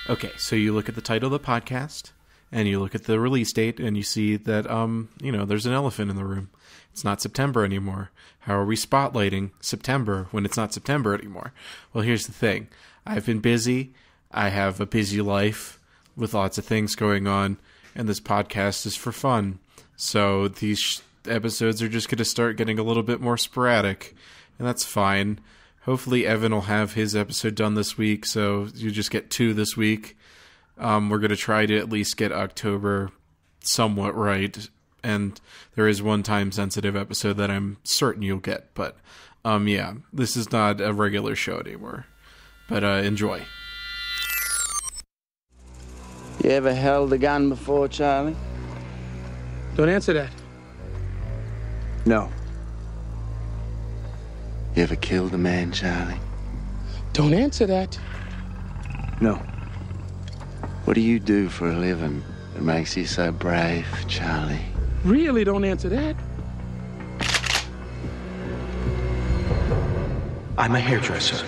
Okay, so you look at the title of the podcast, and you look at the release date, and you see that, there's an elephant in the room. It's not September anymore. How are we spotlighting September when it's not September anymore? Well, here's the thing. I've been busy. I have a busy life with lots of things going on, and this podcast is for fun. So these episodes are just going to start getting a little bit more sporadic, and that's fine. Hopefully Evan will have his episode done this week, so you just get 2 this week. We're going to try to at least get October somewhat right, and there is one time-sensitive episode that I'm certain you'll get, but this is not a regular show anymore. But enjoy. You ever held a gun before, Charlie? Don't answer that. No. You ever killed a man, Charlie? Don't answer that. No. What do you do for a living that makes you so brave, Charlie? Really don't answer that. I'm a hairdresser.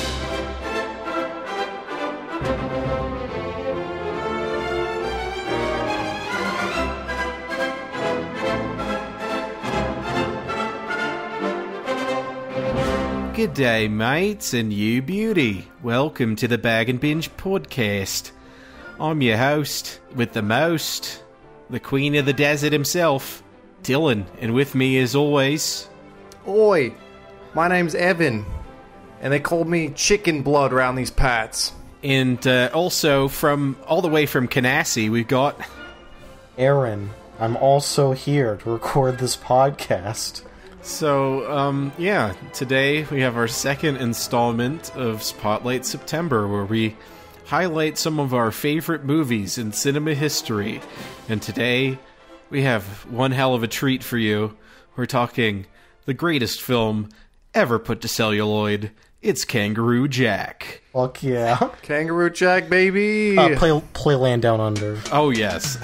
Good day, mates, and you beauty. Welcome to the Bargain Binge podcast. I'm your host, with the most, the queen of the desert himself, Dylan, and with me as always... Oi, my name's Evan, and they called me Chicken Blood around these parts. And also, all the way from Canassie, we've got... Aaron, I'm also here to record this podcast. So, today we have our second installment of Spotlight September, where we highlight some of our favorite movies in cinema history. And today, we have one hell of a treat for you. We're talking the greatest film ever put to celluloid. It's Kangaroo Jack. Fuck yeah. Kangaroo Jack, baby! Play Land Down Under. Oh, yes.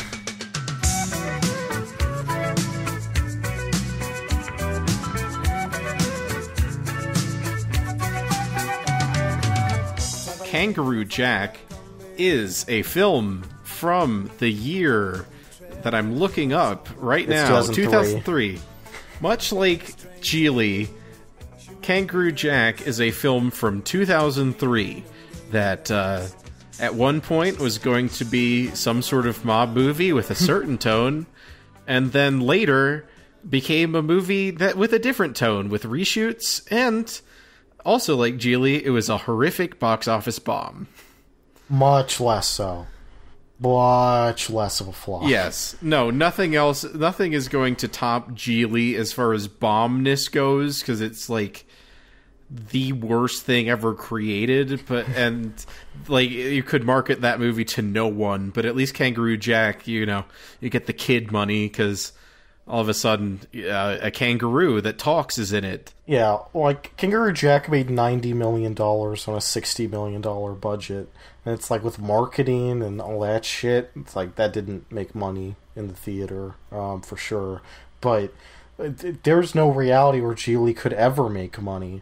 Kangaroo Jack is a film from the year that I'm looking up right now, 2003. Much like Geely, Kangaroo Jack is a film from 2003 that at one point was going to be some sort of mob movie with a certain tone, and then later became a movie that with a different tone, with reshoots, and... also, like Geely, it was a horrific box office bomb. Much less so. Much less of a flop. Yes. No, nothing else. Nothing is going to top Geely as far as bombness goes, because it's like the worst thing ever created. And you could market that movie to no one, but at least Kangaroo Jack, you get the kid money, because... all of a sudden, a kangaroo that talks is in it. Yeah, like, Kangaroo Jack made $90 million on a $60 million budget. And it's like, with marketing and all that shit, it's like, that didn't make money in the theater, for sure. But there's no reality where Geely could ever make money.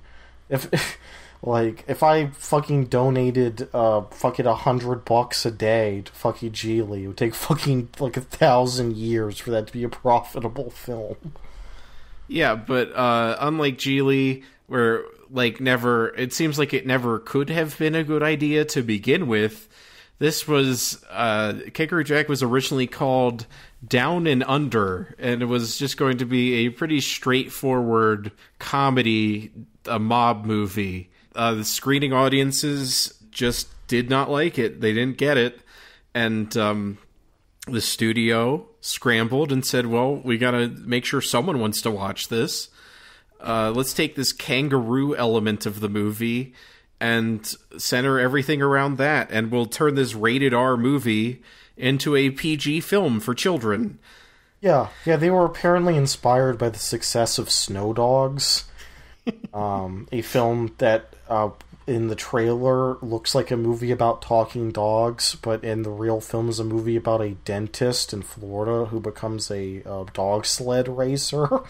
If I fucking donated $100 a day to fucking Geely, it would take fucking 1,000 years for that to be a profitable film. Yeah, but unlike Geely, where it seems like it never could have been a good idea to begin with. This was Kangaroo Jack was originally called Down and Under, and it was just going to be a pretty straightforward comedy, a mob movie. The screening audiences just did not like it. They didn't get it. And the studio scrambled and said, well, we got to make sure someone wants to watch this. Let's take this kangaroo element of the movie and center everything around that. And we'll turn this rated R movie into a PG film for children. Yeah, they were apparently inspired by the success of Snow Dogs. A film that in the trailer looks like a movie about talking dogs, but in the real film is a movie about a dentist in Florida who becomes a dog sled racer,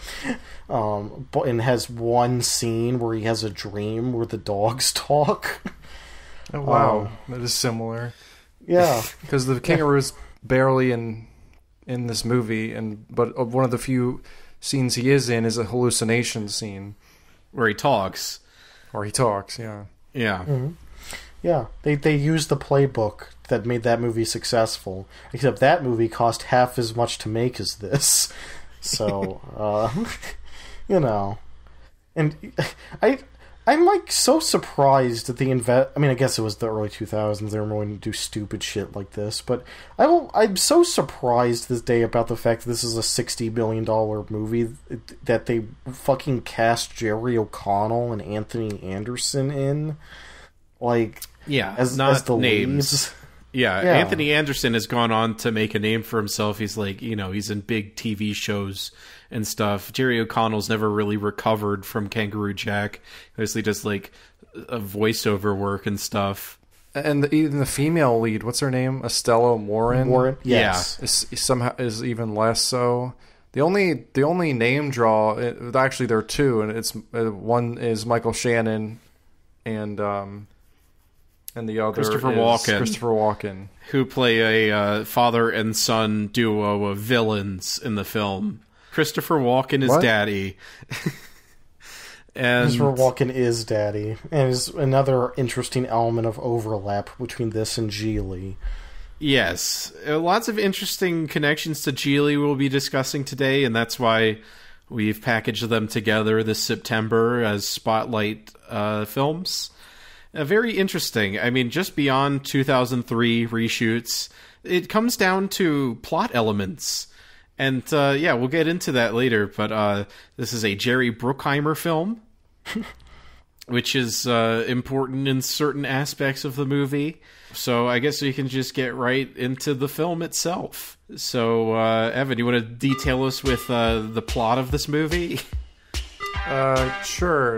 and has one scene where he has a dream where the dogs talk. Oh, wow. That is similar. Yeah. Because the kangaroo's barely in this movie, but one of the few scenes he is in is a hallucination scene. Where he talks. Yeah. Yeah. Mm-hmm. Yeah. They used the playbook that made that movie successful. Except that movie cost half as much to make as this. So, you know. And I'm like so surprised at the I mean, I guess it was the early 2000s. They were going to do stupid shit like this, but I'm so surprised this day about the fact that this is a $60 million movie that they fucking cast Jerry O'Connell and Anthony Anderson in, like, yeah, as the names. leads. Yeah, Anthony Anderson has gone on to make a name for himself. He's like, he's in big TV shows and stuff. Jerry O'Connell's never really recovered from Kangaroo Jack. Mostly just like a voiceover work and stuff. And even the female lead, what's her name? Estella Warren. Yes. Is even less so. The only name draw, actually there are two, and it's one is Michael Shannon, and the other Christopher Walken, who play a father and son duo of villains in the film. Christopher Walken is Daddy. And Christopher Walken is Daddy, and is another interesting element of overlap between this and Geely. Yes, lots of interesting connections to Geely we'll be discussing today, and that's why we've packaged them together this September as Spotlight films. Very interesting. I mean, just beyond 2003 reshoots, it comes down to plot elements. And, we'll get into that later, but this is a Jerry Bruckheimer film, which is important in certain aspects of the movie. So I guess we can just get right into the film itself. So, Evan, you want to detail us with the plot of this movie? Sure.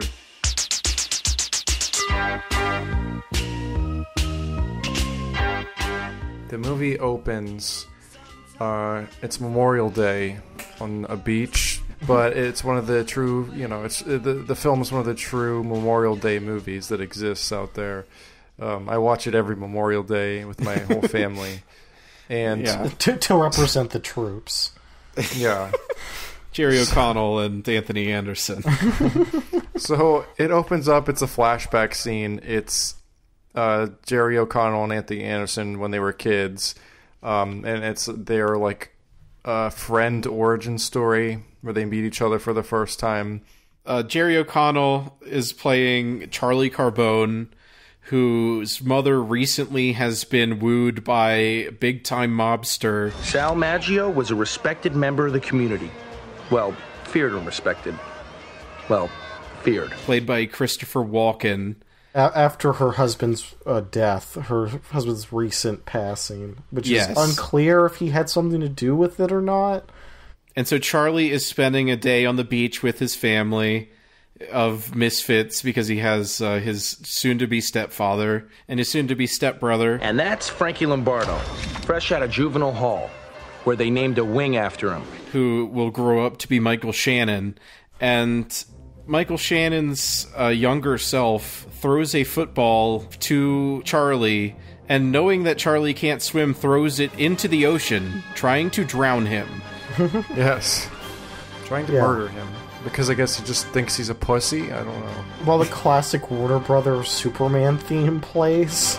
The movie opens, it's Memorial Day on a beach, but it's one of the true, the film is one of the true Memorial Day movies that exists out there. I watch it every Memorial Day with my whole family. And to represent the troops. Yeah. Jerry O'Connell and Anthony Anderson. So it opens up, it's a flashback scene. It's Jerry O'Connell and Anthony Anderson when they were kids. And it's their like friend origin story where they meet each other for the first time. Jerry O'Connell is playing Charlie Carbone, whose mother recently has been wooed by big-time mobster. Sal Maggio was a respected member of the community. Well, feared and respected. Well, feared. Played by Christopher Walken. After her husband's death, her husband's recent passing, which is unclear if he had something to do with it or not. And so Charlie is spending a day on the beach with his family of misfits because he has his soon-to-be stepfather and his soon-to-be stepbrother. And that's Frankie Lombardo, fresh out of juvenile hall, where they named a wing after him. Who will grow up to be Michael Shannon. And Michael Shannon's younger self throws a football to Charlie, and knowing that Charlie can't swim, throws it into the ocean, trying to drown him. Yes. Trying to murder him. Because I guess he just thinks he's a pussy? I don't know. While the classic Warner Brothers Superman theme plays.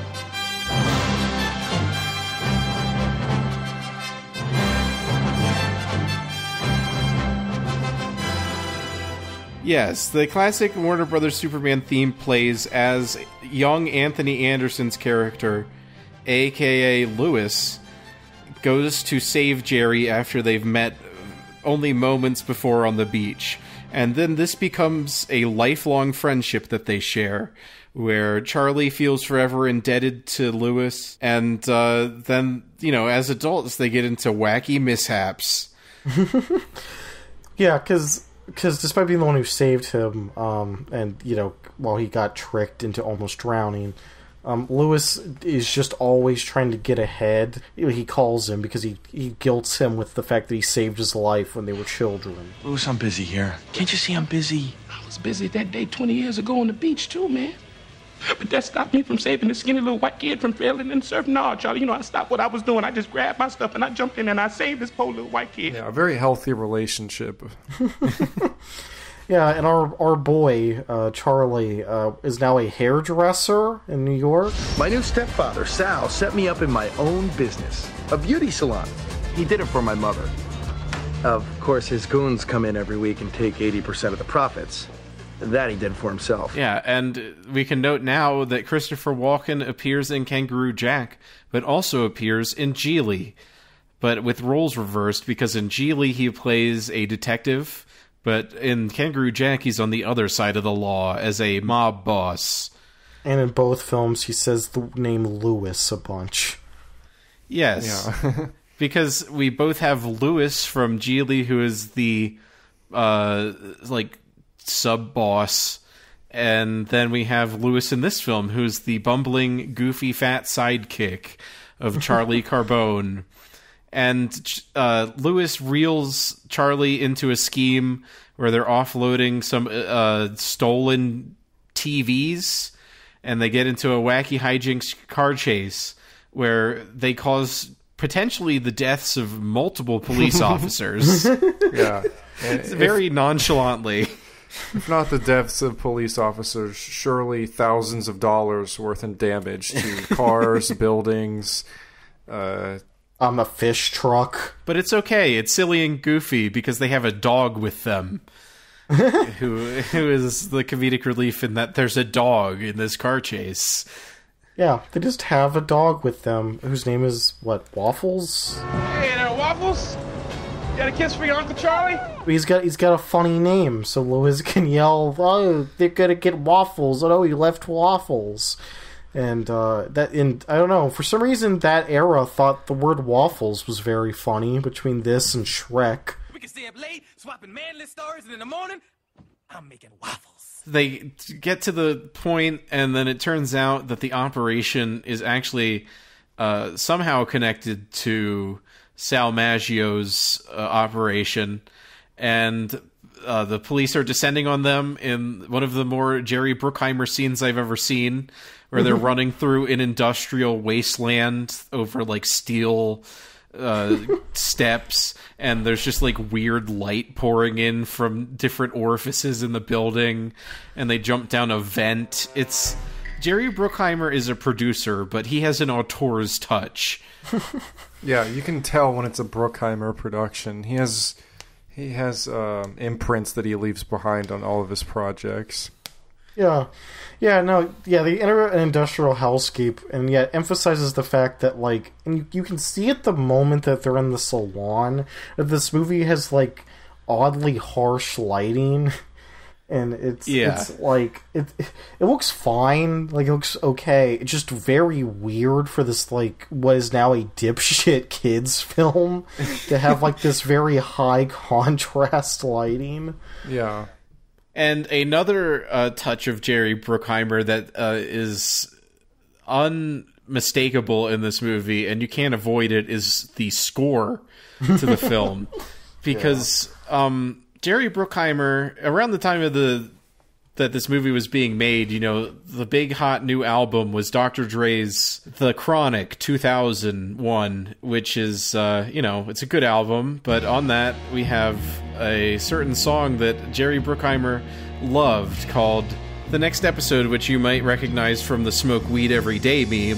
Yes, the classic Warner Brothers Superman theme plays as young Anthony Anderson's character, a.k.a. Lewis, goes to save Jerry after they've met only moments before on the beach. And then this becomes a lifelong friendship that they share, where Charlie feels forever indebted to Lewis, and then, as adults, they get into wacky mishaps. Yeah, because despite being the one who saved him, and, while he got tricked into almost drowning, Lewis is just always trying to get ahead. He calls him because he guilts him with the fact that he saved his life when they were children. Lewis, I'm busy here. Can't you see I'm busy? I was busy that day 20 years ago on the beach, too, man. But that stopped me from saving the skinny little white kid from failing in surf. No, Charlie, I stopped what I was doing. I just grabbed my stuff and I jumped in and I saved this poor little white kid. Yeah, a very healthy relationship. Yeah, and our boy, Charlie, is now a hairdresser in New York. My new stepfather, Sal, set me up in my own business, a beauty salon. He did it for my mother. Of course, his goons come in every week and take 80% of the profits. That he did for himself. Yeah, and we can note now that Christopher Walken appears in Kangaroo Jack, but also appears in Geely, but with roles reversed, because in Geely he plays a detective, but in Kangaroo Jack he's on the other side of the law as a mob boss. And in both films he says the name Lewis a bunch. Yes. Yeah. Because we both have Lewis from Geely, who is the sub-boss, and then we have Lewis in this film, who's the bumbling, goofy, fat sidekick of Charlie Carbone. And Lewis reels Charlie into a scheme where they're offloading some stolen TVs, and they get into a wacky hijinks car chase where they cause potentially the deaths of multiple police officers. Yeah. It's very nonchalantly. If not the deaths of police officers, surely thousands of dollars worth in damage to cars, buildings. A fish truck. But it's okay. It's silly and goofy because they have a dog with them. who is the comedic relief in that there's a dog in this car chase. Yeah, they just have a dog with them whose name is, Waffles? Hey there, Waffles. Got a kiss for your Uncle Charlie? He's got a funny name, so Lewis can yell, "Oh, they're gonna get Waffles! Oh no, he left Waffles!" And I don't know, for some reason that era thought the word waffles was very funny between this and Shrek. We can stay up late, swapping manly stories, and in the morning, I'm making waffles. They get to the point, and then it turns out that the operation is actually somehow connected to Sal Maggio's operation, and the police are descending on them in one of the more Jerry Bruckheimer scenes I've ever seen, where they're running through an industrial wasteland over steel steps, and there's just weird light pouring in from different orifices in the building, and they jump down a vent. It's Jerry Bruckheimer is a producer, but he has an auteur's touch. Yeah, you can tell when it's a Bruckheimer production. He has imprints that he leaves behind on all of his projects. Yeah. They enter an industrial hellscape, and yet emphasizes the fact that, and you can see at the moment that they're in the salon, that this movie has, oddly harsh lighting, and it looks fine, it looks okay, it's just very weird for this, what is now a dipshit kids film, to have, this very high contrast lighting. Yeah. And another touch of Jerry Bruckheimer that is unmistakable in this movie, and you can't avoid it, is the score to the film. Because Jerry Bruckheimer, around the time of that this movie was being made, the big hot new album was Dr. Dre's The Chronic 2001, which is, it's a good album, but on that we have a certain song that Jerry Bruckheimer loved called The Next Episode, which you might recognize from the Smoke Weed Every Day meme.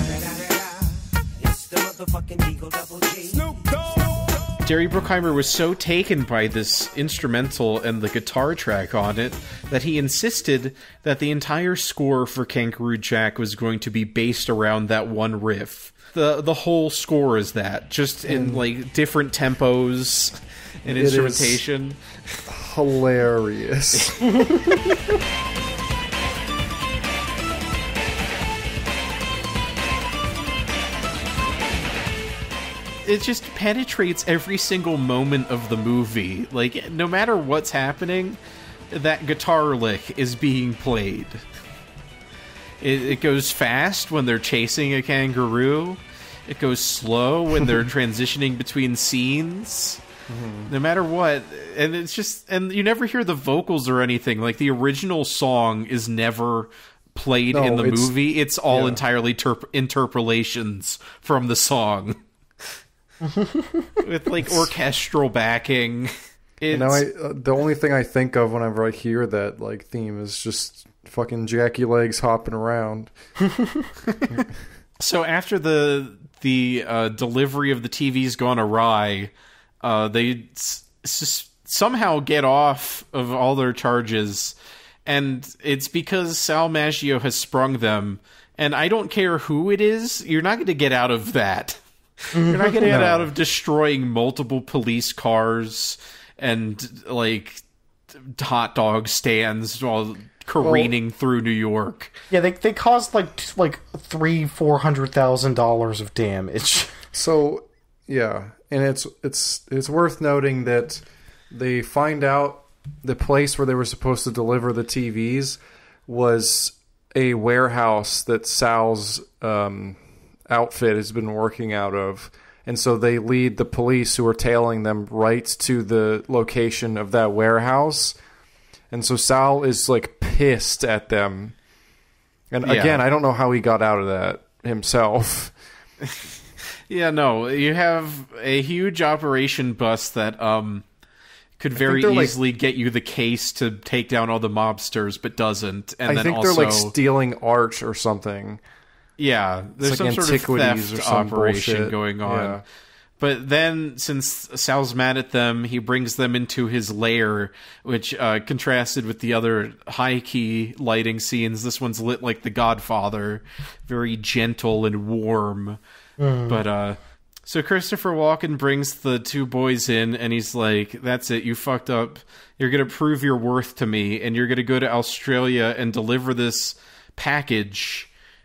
Jerry Bruckheimer was so taken by this instrumental and the guitar track on it that he insisted that the entire score for Kangaroo Jack was going to be based around that one riff. The whole score is that, just in different tempos and instrumentation. Hilarious. It just penetrates every single moment of the movie. No matter what's happening, that guitar lick is being played. It goes fast when they're chasing a kangaroo. It goes slow when they're transitioning between scenes. Mm-hmm. No matter what. And it's just... And you never hear the vocals or anything. The original song is never played No, in the it's- movie. It's all yeah. entirely interpolations from the song. With, like, orchestral backing. It's, the only thing I think of whenever I hear that like theme is just fucking Jackie Legs hopping around. So after the delivery of the TV's gone awry, they somehow get off of all their charges, and it's because Sal Maggio has sprung them. And I don't care who it is, you're not going to get out of that. You're not going to get out of destroying multiple police cars and, like, hot dog stands while careening through New York. Yeah, they caused like $300,000-$400,000 of damage. So yeah, and it's worth noting that they find out the place where they were supposed to deliver the TVs was a warehouse that Sal's outfit has been working out of. And so they lead the police who are tailing them right to the location of that warehouse. And so Sal is like pissed at them. And again, I don't know how he got out of that himself. Yeah, no, you have a huge operation bus that could very easily get you the case to take down all the mobsters, but doesn't. And I think also, they're like stealing art or something. Yeah, there's like some sort of antiquities theft or some operation bullshit going on. Yeah. But then, since Sal's mad at them, he brings them into his lair, which contrasted with the other high-key lighting scenes. This one's lit like The Godfather, very gentle and warm. But so Christopher Walken brings the two boys in, and he's like, that's it, you fucked up. You're going to prove your worth to me, and you're going to go to Australia and deliver this package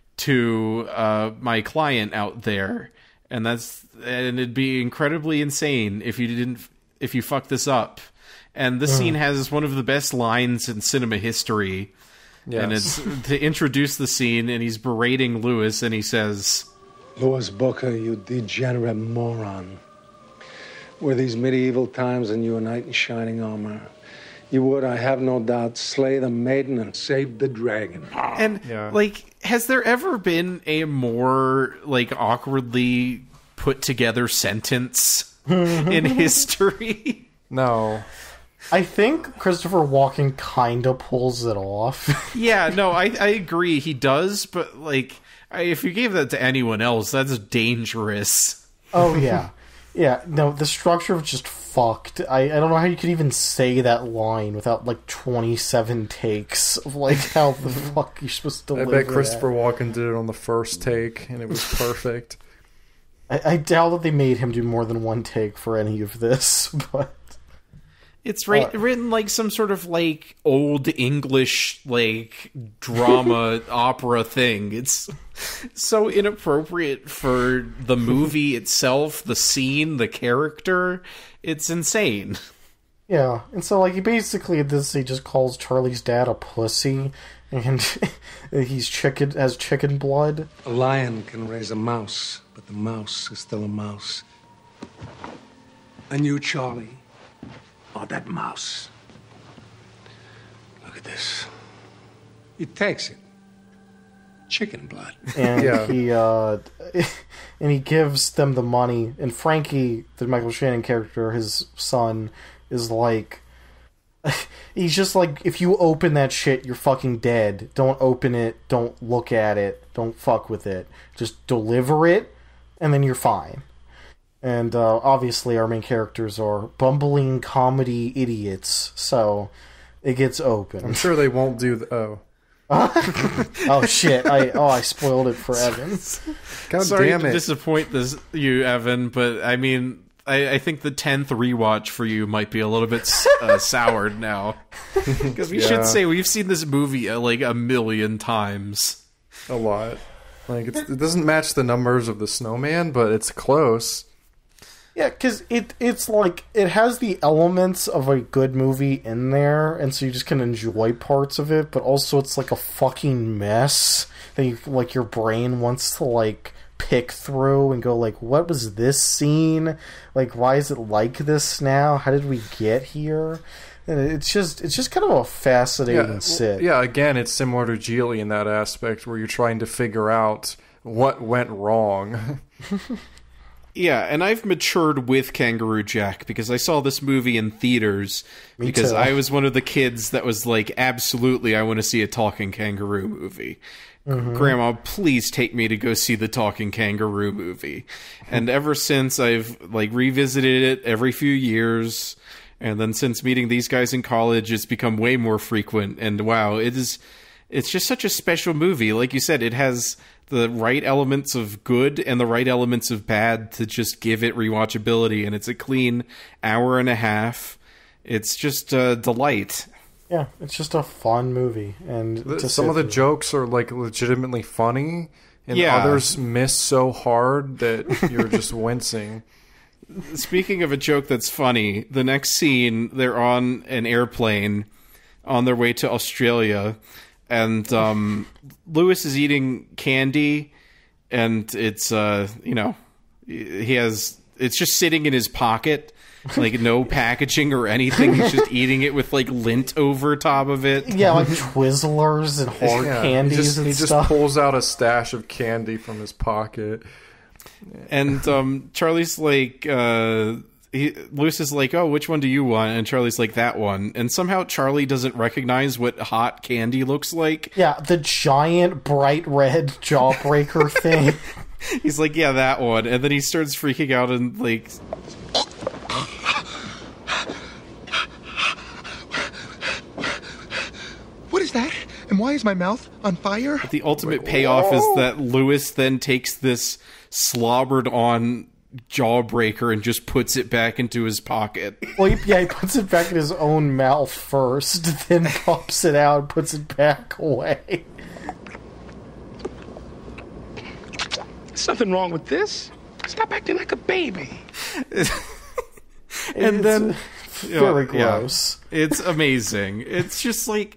to my client out there. And it'd be incredibly insane if you fuck this up. And this scene has one of the best lines in cinema history. Yes. And it's to introduce the scene, and he's berating Lewis, and he says, Louis Booker, you degenerate moron. Were these medieval times and you a knight in shining armor, you would, I have no doubt, slay the maiden and save the dragon. and like, has there ever been a more like awkwardly put together sentence in history? No. I think Christopher Walken kind of pulls it off. Yeah, no, I agree, he does, but like, if you gave that to anyone else, that's dangerous. Oh, yeah. Yeah, no, the structure was just fucked. I don't know how you could even say that line without, like, 27 takes of, like, how the fuck you're supposed to deliver I bet Christopher Walken did it on the first take, and it was perfect. I doubt that they made him do more than one take for any of this, but... It's written like some sort of like old English like drama opera thing. It's so inappropriate for the movie itself, the scene, the character. It's insane. Yeah, and so like he just calls Charlie's dad a pussy, and has chicken blood. A lion can raise a mouse, but the mouse is still a mouse. And you, Charlie, are that mouse. Look at this. He takes it. Chicken blood. And he gives them the money, and Frankie, the Michael Shannon character, his son, is like, he's just like, if you open that shit, you're fucking dead. Don't open it, don't look at it, don't fuck with it. Just deliver it, and then you're fine. And obviously our main characters are bumbling comedy idiots, so it gets open. I'm sure they won't do Oh shit! I spoiled it for Evan. God Sorry damn to it. disappoint you, Evan, but I mean, I think the 10th rewatch for you might be a little bit soured now. Because we should say we've seen this movie like a million times. A lot. Like it doesn't match the numbers of the Snowman, but it's close. Yeah, because it's like, it has the elements of a good movie in there, and so you just can enjoy parts of it, but also it's like a fucking mess that your brain wants to like pick through and go like, what was this scene? Like, why is it like this now? How did we get here? And it's just kind of a fascinating sit. Yeah, again, it's similar to Geely in that aspect where you're trying to figure out what went wrong. Yeah, and I've matured with Kangaroo Jack because I saw this movie in theaters because too. I was one of the kids that was like, absolutely, I want to see a talking kangaroo movie. Grandma, please take me to go see the talking kangaroo movie. And ever since, I've like revisited it every few years. And then since meeting these guys in college, it's become way more frequent. And wow, it's just such a special movie. Like you said, it has the right elements of good and the right elements of bad to just give it rewatchability. And it's a clean hour and a half. It's just a delight. Yeah, it's just a fun movie. And some of the jokes are like legitimately funny, and others miss so hard that you're just wincing. Speaking of a joke that's funny, the next scene, they're on an airplane on their way to Australia, and Lewis is eating candy, and it's, it's just sitting in his pocket, like no packaging or anything. He's just eating it with like lint over top of it. Yeah, like Twizzlers and hard candies and he stuff. He just pulls out a stash of candy from his pocket. And Charlie's like, Lewis is like, oh, which one do you want? And Charlie's like, that one. And somehow Charlie doesn't recognize what hot candy looks like. Yeah, the giant bright red jawbreaker thing. He's like, yeah, that one. And then he starts freaking out and like... What is that? And why is my mouth on fire? The ultimate payoff is that Lewis then takes this slobbered on jawbreaker and just puts it back into his pocket. Well, he puts it back in his own mouth first, then pops it out and puts it back away. There's something wrong with this. Stop acting like a baby. And then... Very gross. Yeah, it's amazing. It's just like...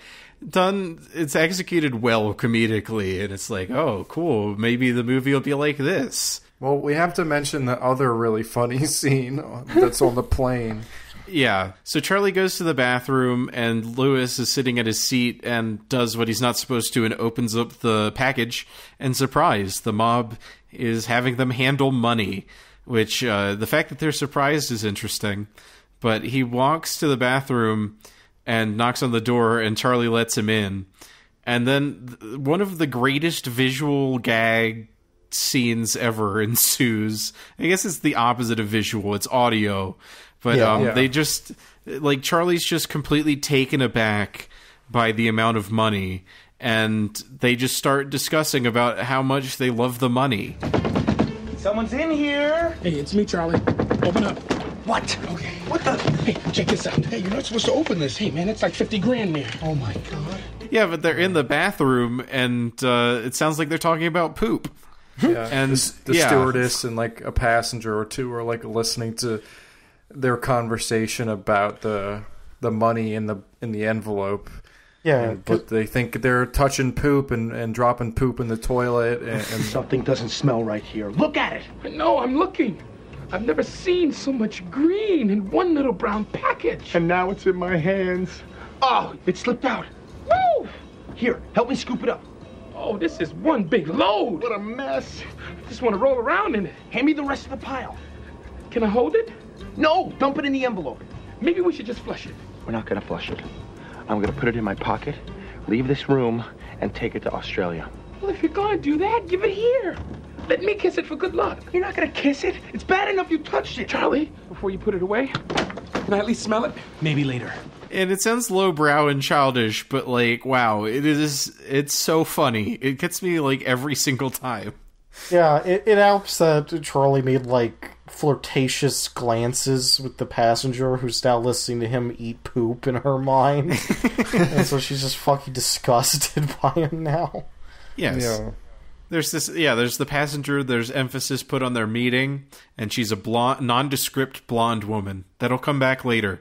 it's executed well comedically, and it's like, oh, cool, maybe the movie will be like this. Well, we have to mention the other really funny scene that's on the plane. Yeah, so Charlie goes to the bathroom, and Lewis is sitting at his seat and does what he's not supposed to and opens up the package, and surprise, the mob is having them handle money, which the fact that they're surprised is interesting. But he walks to the bathroom and knocks on the door, and Charlie lets him in. And then one of the greatest visual gag scenes ever ensues. I guess it's the opposite of visual. It's audio. But they just... like, Charlie's just completely taken aback by the amount of money. And they just start discussing about how much they love the money. Someone's in here. Hey, it's me, Charlie. Open up. What? Okay. What the? Hey, check this out. Hey, you're not supposed to open this. Hey, man, it's like 50 grand there. Oh, my God. Yeah, but they're in the bathroom, and it sounds like they're talking about poop. Yeah, and the stewardess and like a passenger or two are like listening to their conversation about the money in the envelope. Yeah, but they think they're touching poop and dropping poop in the toilet. And something doesn't smell right here. Look at it. I know, I'm looking. I've never seen so much green in one little brown package. And now it's in my hands. Oh, it slipped out. Woo! Here, help me scoop it up. Oh, this is one big load. What a mess. I just want to roll around in it. Hand me the rest of the pile. Can I hold it? No, dump it in the envelope. Maybe we should just flush it. We're not gonna flush it. I'm gonna put it in my pocket, leave this room, and take it to Australia. Well, if you're going to do that, give it here. Let me kiss it for good luck. You're not gonna kiss it? It's bad enough you touched it. Charlie, before you put it away, can I at least smell it? Maybe later. And it sounds lowbrow and childish, but like, wow, it's so funny. It gets me like every single time. Yeah, it helps that Charlie made like flirtatious glances with the passenger who's now listening to him eat poop in her mind. And so she's just fucking disgusted by him now. Yes. Yeah. There's the passenger, there's emphasis put on their meeting, and she's a blonde, nondescript blonde woman. That'll come back later.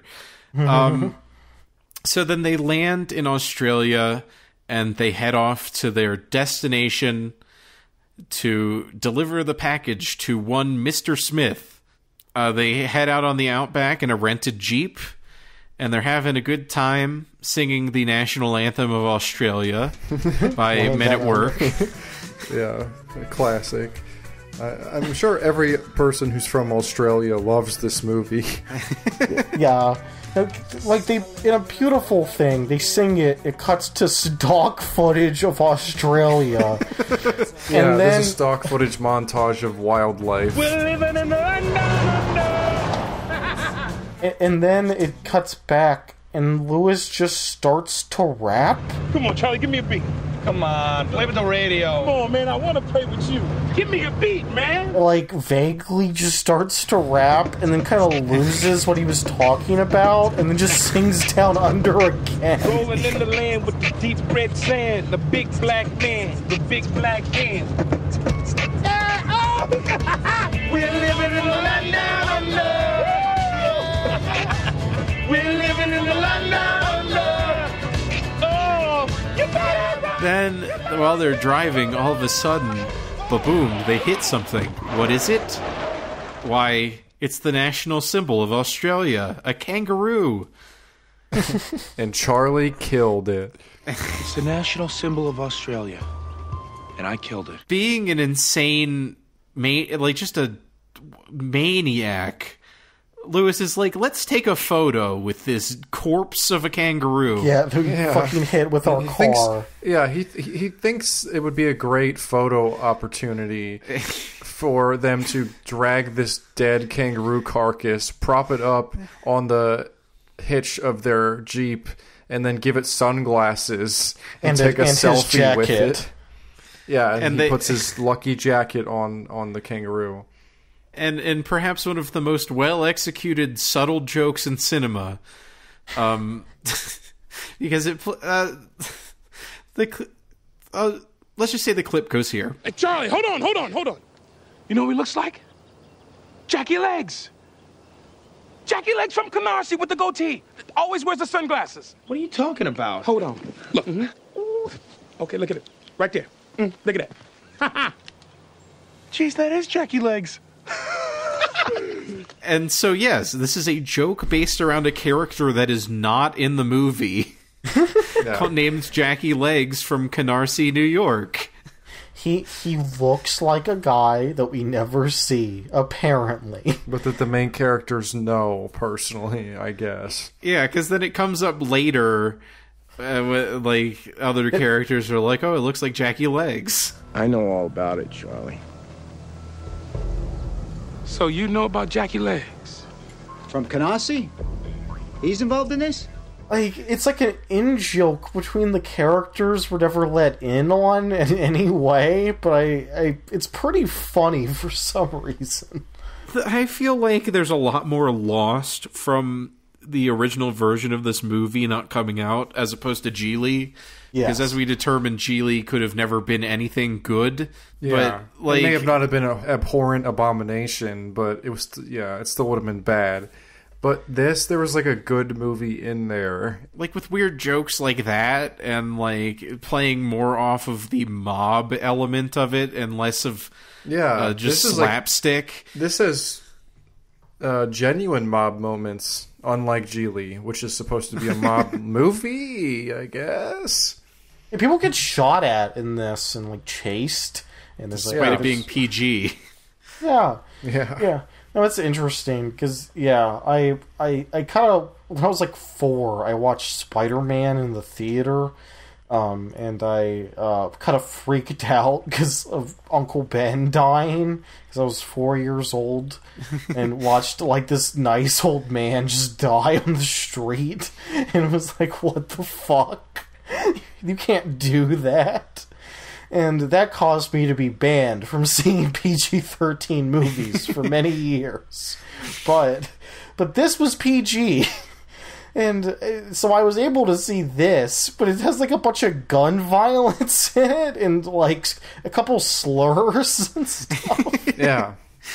So then they land in Australia, and they head off to their destination to deliver the package to one Mr. Smith. They head out on the outback in a rented Jeep, and they're having a good time singing the national anthem of Australia by Men at Work. Yeah, a classic. I'm sure every person who's from Australia loves this movie. Yeah. Like, they, in a beautiful thing, they sing it, it cuts to stock footage of Australia. Yeah, and then, there's a stock footage montage of wildlife. We're living in the and then it cuts back, and Lewis just starts to rap. Come on, Charlie, give me a beat. Come on, play with the radio. Come on, man, I want to play with you. Give me a beat, man. Like, vaguely just starts to rap, and then kind of loses what he was talking about, and then just sings down under again. Rolling in the land with the deep red sand, the big black man, the big black hand. We're living in the land down under. We're living in the land down under. Oh, you better run. Then, while they're driving, all of a sudden, ba-boom, they hit something. What is it? Why, it's the national symbol of Australia, a kangaroo. And Charlie killed it. It's the national symbol of Australia. And I killed it. Being an insane, just a maniac, Lewis is like, let's take a photo with this corpse of a kangaroo. Yeah, who fucking hit with our car. He thinks it would be a great photo opportunity for them to drag this dead kangaroo carcass, prop it up on the hitch of their Jeep, and then give it sunglasses and take a selfie with it. Yeah, and he puts his lucky jacket on the kangaroo. And perhaps one of the most well-executed subtle jokes in cinema. Because let's just say the clip goes here. Hey, Charlie, hold on. You know what he looks like? Jackie Legs. Jackie Legs from Canarsie with the goatee. Always wears the sunglasses. What are you talking about? Hold on. Look. Ooh. Okay, look at it. Right there. Look at that. Jeez, that is Jackie Legs. And so, yes, this is a joke based around a character that is not in the movie. Named Jackie Legs from Canarsie, New York. He looks like a guy that we never see, apparently. But that the main characters know personally, I guess. Yeah, because then it comes up later, like, other characters are like, oh, it looks like Jackie Legs. I know all about it, Charlie. So you know about Jackie Legs? From Canarsie? He's involved in this? Like, it's like an in-joke between the characters we're never let in on in any way, but it's pretty funny for some reason. I feel like there's a lot more lost from the original version of this movie not coming out, as opposed to Geely. Because as we determined, Geely could have never been anything good. Yeah, but, like, it may have not been an abhorrent abomination, but it was. It still would have been bad. But there was like a good movie in there, like with weird jokes like that, and like playing more off of the mob element of it and less of just slapstick. This has genuine mob moments, unlike Geely, which is supposed to be a mob movie, I guess. Yeah, people get shot at in this and like chased, and despite it being PG. Yeah. No, it's interesting because I kind of, when I was like 4, I watched Spider-Man in the theater, and I kind of freaked out because of Uncle Ben dying because I was 4 years old and watched like this nice old man just die on the street, and it was like, what the fuck? You can't do that. And that caused me to be banned from seeing PG-13 movies for many years. But this was PG. And so I was able to see this, but it has like a bunch of gun violence in it and like a couple slurs and stuff. Yeah,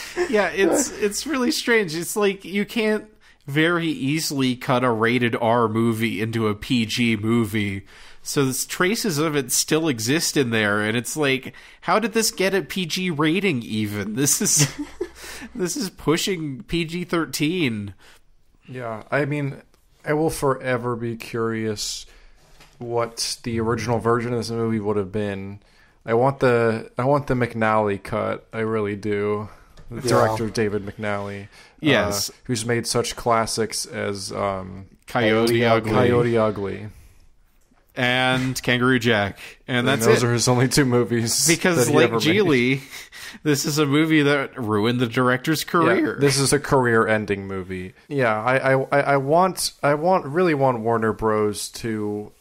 it's really strange. It's like you can't very easily cut a rated R movie into a PG movie. So traces of it still exist in there, and it's like, how did this get a PG rating even? This is pushing PG-13. Yeah, I mean, I will forever be curious what the original version of this movie would have been. I want the McNally cut. I really do. The director David McNally. Yes. Who's made such classics as Coyote Ugly. And Kangaroo Jack. And that's those it. are his only two movies. Because like Geely, this is a movie that ruined the director's career. Yeah, this is a career-ending movie. Yeah, I really want Warner Bros. To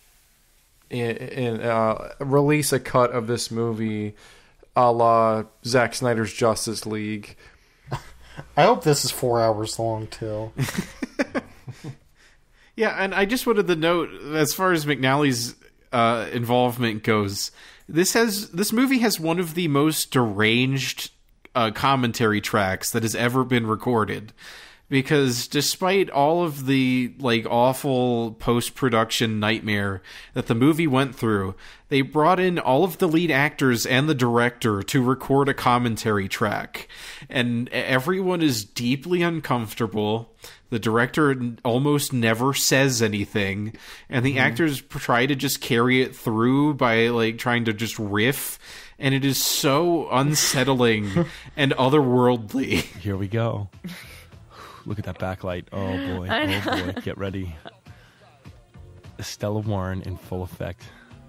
release a cut of this movie a la Zack Snyder's Justice League. I hope this is 4 hours long, too. Yeah, and I just wanted to note, as far as McNally's involvement goes, this movie has one of the most deranged commentary tracks that has ever been recorded. Because despite all of the like awful post-production nightmare that the movie went through, they brought in all of the lead actors and the director to record a commentary track. And everyone is deeply uncomfortable. The director almost never says anything. And the actors try to just carry it through by like trying to just riff. And it is so unsettling and otherworldly. Here we go. Look at that backlight. Oh boy. Get ready. Estella Warren in full effect.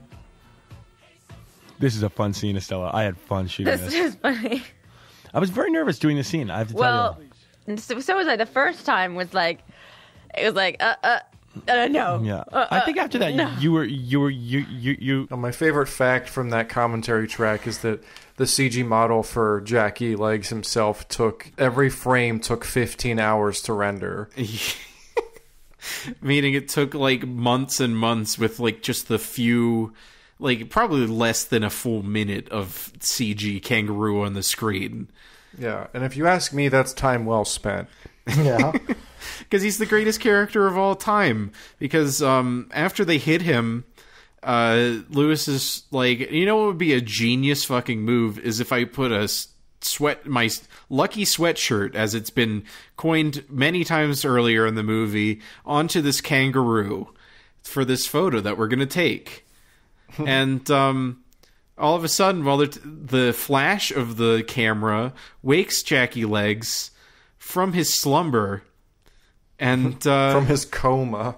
This is a fun scene, Estella. I had fun shooting this. This is funny. I was very nervous doing the scene, I have to tell you. So was I. The first time was like, it was like, no. Yeah. I think after that, no. you. My favorite fact from that commentary track is that the CG model for Jackie Legs himself every frame took 15 hours to render. Meaning it took like months and months with like just the few, like probably less than a full minute of CG kangaroo on the screen. Yeah, and if you ask me, that's time well spent. Yeah. Because he's the greatest character of all time. Because after they hit him, Lewis is like, you know what would be a genius fucking move is if I put my lucky sweatshirt, as it's been coined many times earlier in the movie, onto this kangaroo for this photo that we're going to take. And all of a sudden, while the flash of the camera wakes Jackie Legs from his slumber and from his coma.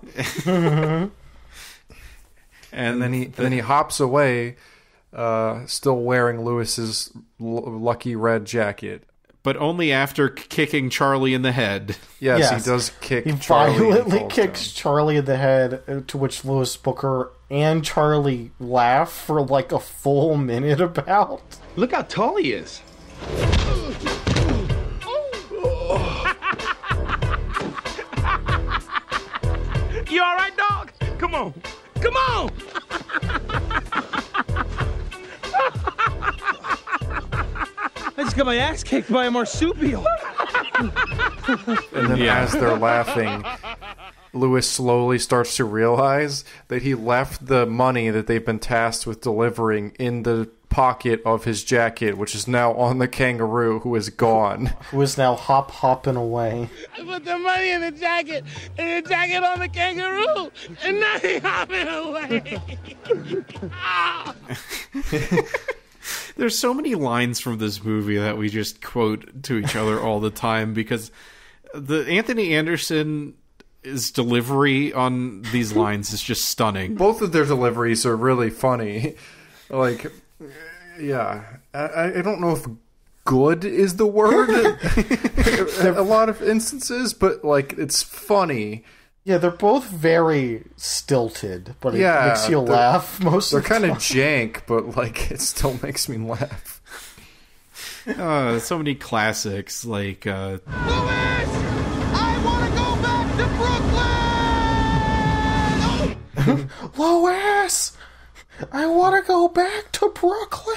And then he hops away, still wearing Lewis's lucky red jacket. But only after kicking Charlie in the head. Yes, he does kick he Charlie. He violently kicks Charlie in the head, to which Louis Booker and Charlie laugh for like a full minute about. Look how tall he is. You all right, dog? Come on. Come on! I just got my ass kicked by a marsupial. And then as they're laughing, Lewis slowly starts to realize that he left the money that they've been tasked with delivering in the pocket of his jacket, which is now on the kangaroo, who is gone. Who is now hopping away. I put the money in the jacket, and the jacket on the kangaroo, and now he's hopping away. There's so many lines from this movie that we just quote to each other all the time, because the Anthony Anderson's delivery on these lines is just stunning. Both of their deliveries are really funny. Like, yeah, I don't know if good is the word in a lot of instances, but like it's funny. Yeah, they're both very stilted, but it makes you laugh most of the time. They're kind of jank, but like it still makes me laugh. So many classics like Louis! I want to go back to Brooklyn! Lois! I want to go back to Brooklyn!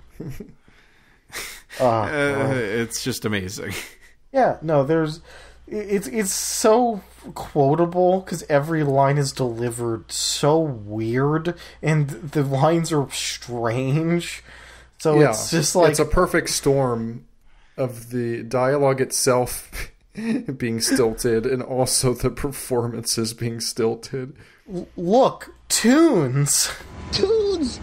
it's just amazing. Yeah, no, it's so quotable because every line is delivered so weird and the lines are strange. So it's just like... It's a perfect storm of the dialogue itself being stilted and also the performances being stilted. Look, tunes. Tunes.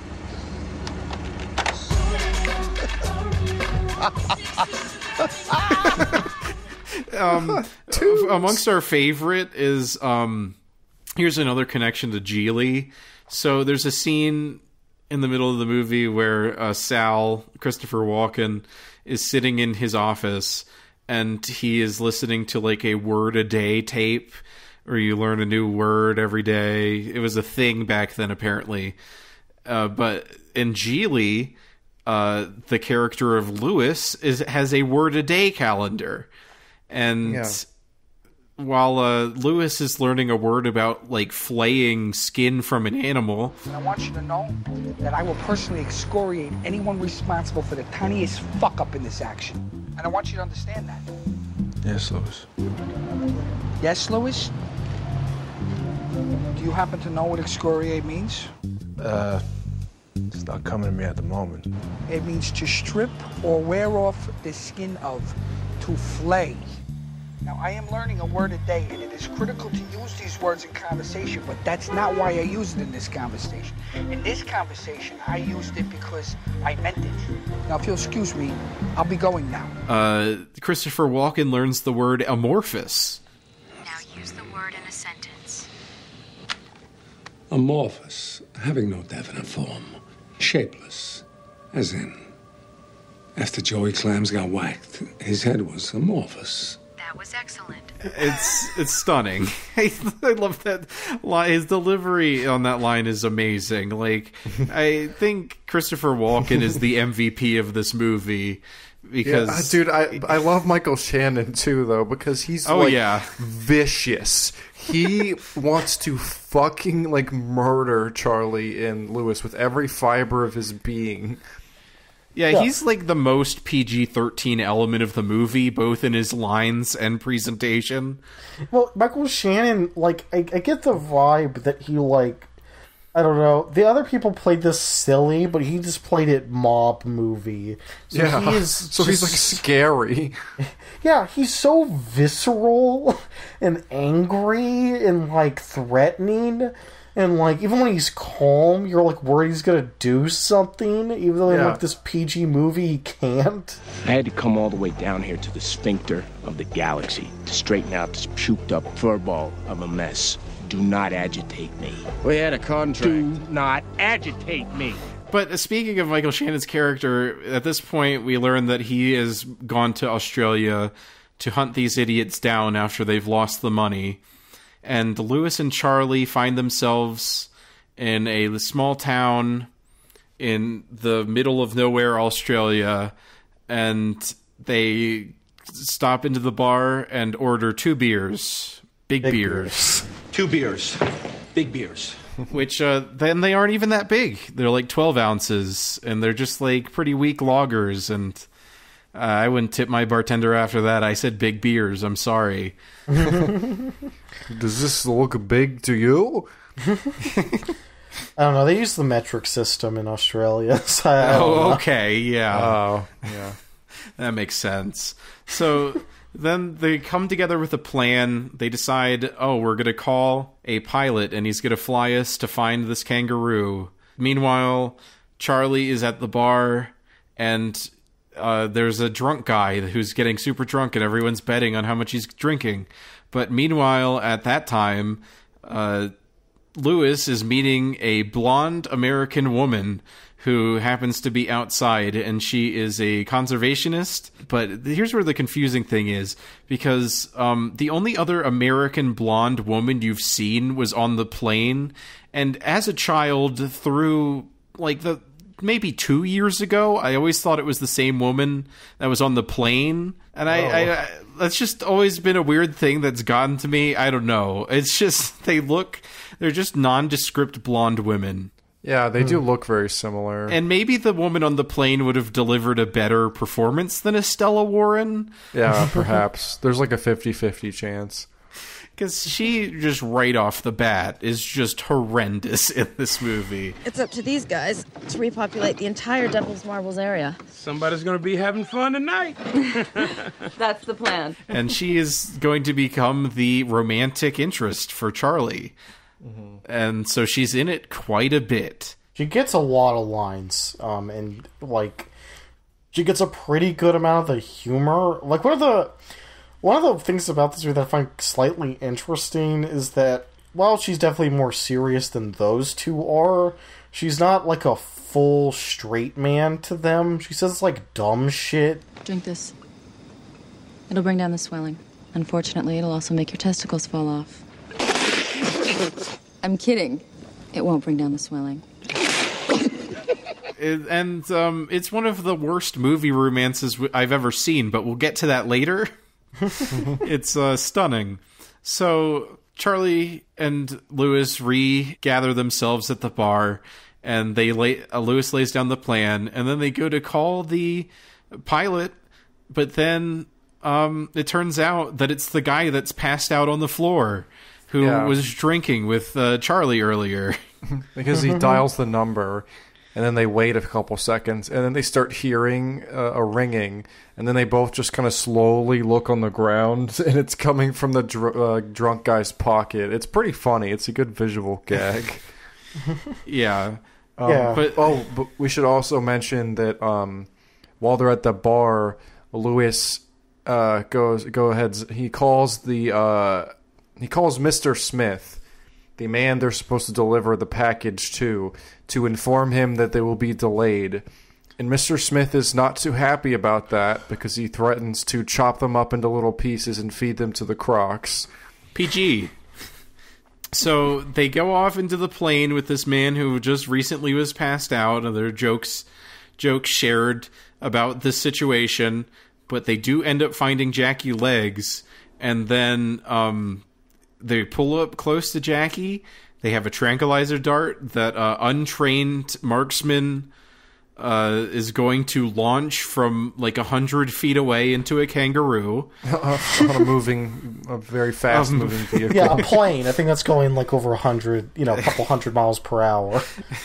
Amongst our favorite is here's another connection to Geely. So there's a scene in the middle of the movie where Sal, Christopher Walken, is sitting in his office and he is listening to like a word a day tape where you learn a new word every day. It was a thing back then, apparently. But in Geely, the character of Lewis has a word a day calendar. And while Lewis is learning a word about like flaying skin from an animal, and I want you to know that I will personally excoriate anyone responsible for the tiniest fuck up in this action. And I want you to understand that. Yes, Louis. Yes, Louis? Do you happen to know what excoriate means? It's not coming to me at the moment. It means to strip or wear off the skin of, to flay. Now, I am learning a word a day, and it is critical to use these words in conversation, but that's not why I use it in this conversation. In this conversation, I used it because I meant it. Now, if you'll excuse me, I'll be going now. Christopher Walken learns the word amorphous. Now use the word in a sentence. Amorphous, having no definite form. Shapeless, as in, after Joey Clams got whacked, his head was amorphous. That was excellent. It's stunning. I love that line. His delivery on that line is amazing. Like, I think Christopher Walken is the MVP of this movie because, dude, I love Michael Shannon too, though, because he's vicious. He wants to fucking like murder Charlie and Lewis with every fiber of his being. Yeah, he's like the most PG-13 element of the movie, both in his lines and presentation. Well, Michael Shannon, like, I get the vibe that he, like, I don't know, the other people played this silly, but he just played it mob movie. So he's like scary. Yeah, he's so visceral and angry and, like, threatening. And, like, even when he's calm, you're, like, worried he's gonna do something, even though in, like, this PG movie, he can't. I had to come all the way down here to the sphincter of the galaxy to straighten out this puked-up furball of a mess. Do not agitate me. We had a contract. Do not agitate me. But speaking of Michael Shannon's character, at this point, we learn that he has gone to Australia to hunt these idiots down after they've lost the money. And Lewis and Charlie find themselves in a small town in the middle of nowhere, Australia, and they stop into the bar and order 2 beers. Big beers. 2 beers. Big beers. Which, then they aren't even that big. They're like 12 ounces, and they're just like pretty weak lagers, and I wouldn't tip my bartender after that. I said big beers. I'm sorry. Does this look big to you? I don't know. They use the metric system in Australia. So okay. Yeah. Oh, yeah. That makes sense. So then they come together with a plan. They decide, we're going to call a pilot, and he's going to fly us to find this kangaroo. Meanwhile, Charlie is at the bar, and there's a drunk guy who's getting super drunk, and everyone's betting on how much he's drinking. But meanwhile, at that time, Lewis is meeting a blonde American woman who happens to be outside, and she is a conservationist. But here's where the confusing thing is, because the only other American blonde woman you've seen was on the plane, and as a child, through like maybe 2 years ago, I always thought it was the same woman that was on the plane. And I that's just always been a weird thing that's gotten to me. I don't know. It's just, they're just nondescript blonde women. Yeah, they do look very similar. And maybe the woman on the plane would have delivered a better performance than Estella Warren. Yeah, perhaps. There's like a 50-50 chance. Because she just right off the bat is just horrendous in this movie. It's up to these guys to repopulate the entire Devil's Marbles area. Somebody's gonna be having fun tonight. That's the plan. And she is going to become the romantic interest for Charlie. Mm-hmm. And so she's in it quite a bit. She gets a lot of lines, and, like, she gets a pretty good amount of the humor. Like, one of the things about this movie that I find slightly interesting is that, while she's definitely more serious than those two are, she's not, like, a full straight man to them. She says, like, dumb shit. Drink this. It'll bring down the swelling. Unfortunately, it'll also make your testicles fall off. I'm kidding. It won't bring down the swelling. It's one of the worst movie romances I've ever seen, but we'll get to that later. It's stunning. So Charlie and Lewis regather themselves at the bar, and Lewis lays down the plan, and then they go to call the pilot, but then it turns out that it's the guy that's passed out on the floor who was drinking with Charlie earlier. Because he dials the number, and then they wait a couple seconds, and then they start hearing a ringing, and then they both just kind of slowly look on the ground, and it's coming from the drunk guy's pocket. It's pretty funny. It's a good visual gag. Yeah. But we should also mention that while they're at the bar, Lewis he calls Mr. Smith, the man they're supposed to deliver the package to inform him that they will be delayed. And Mr. Smith is not too happy about that because he threatens to chop them up into little pieces and feed them to the crocs. PG. So they go off into the plane with this man who just recently was passed out, and there are jokes shared about this situation, but they do end up finding Jackie Legs, and then they pull up close to Jackie. They have a tranquilizer dart that untrained marksman is going to launch from like 100 feet away into a kangaroo. on a very fast moving vehicle. Yeah, a plane. I think that's going like over 100, a couple hundred miles per hour.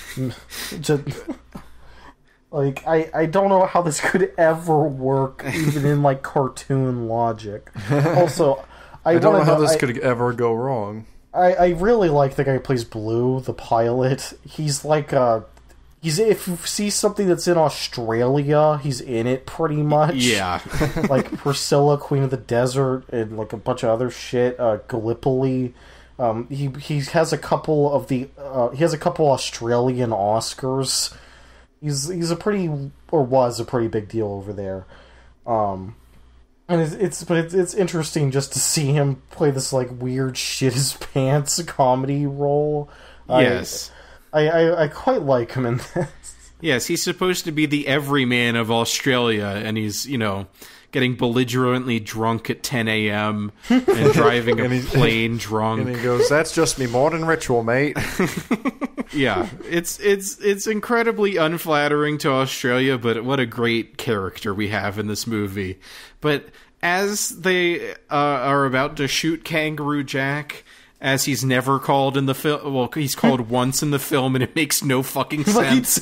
Like, I don't know how this could ever work, even in like cartoon logic. Also, I don't know how this could ever go wrong. I really like the guy who plays Blue, the pilot. He's like if you see something that's in Australia, he's in it pretty much. Yeah. Like Priscilla, Queen of the Desert, and like a bunch of other shit. Gallipoli. He has a couple of Australian Oscars. He's a pretty, or was a pretty big deal over there. And it's interesting just to see him play this like weird shit his pants comedy role. Yes. I quite like him in this. Yes, he's supposed to be the everyman of Australia, and he's, getting belligerently drunk at 10 a.m. and driving a plane drunk. And he goes, "That's just me morning ritual, mate." Yeah, it's incredibly unflattering to Australia, but what a great character we have in this movie. But as they are about to shoot Kangaroo Jack, as he's never called in the film, well, he's called once in the film, and it makes no fucking sense.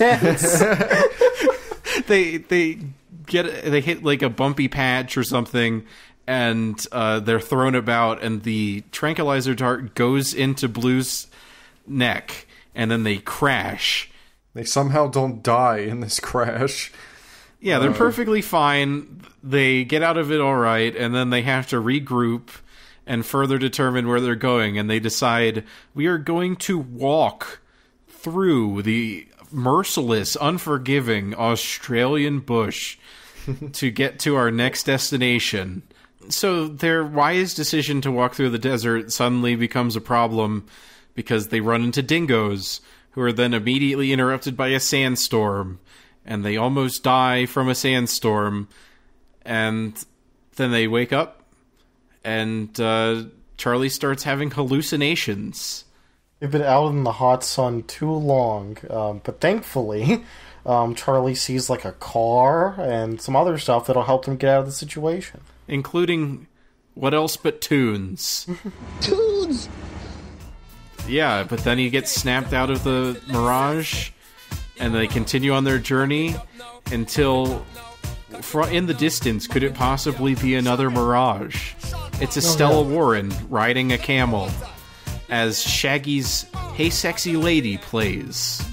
They hit like a bumpy patch or something, and they're thrown about, and the tranquilizer dart goes into Blue's neck, and then they crash. They somehow don't die in this crash. Yeah, they're perfectly fine. They get out of it all right, and then they have to regroup and further determine where they're going, and they decide, we are going to walk through the merciless, unforgiving Australian bush to get to our next destination. So their wise decision to walk through the desert suddenly becomes a problem because they run into dingoes, who are then immediately interrupted by a sandstorm, and they almost die from a sandstorm, and then they wake up, and Charlie starts having hallucinations. They've been out in the hot sun too long, but thankfully, Charlie sees like a car and some other stuff that'll help them get out of the situation. Including What else but tunes? Tunes! Yeah, but then he gets snapped out of the mirage, and they continue on their journey until, in the distance, could it possibly be another mirage? It's Estella Warren riding a camel as Shaggy's Hey Sexy Lady plays.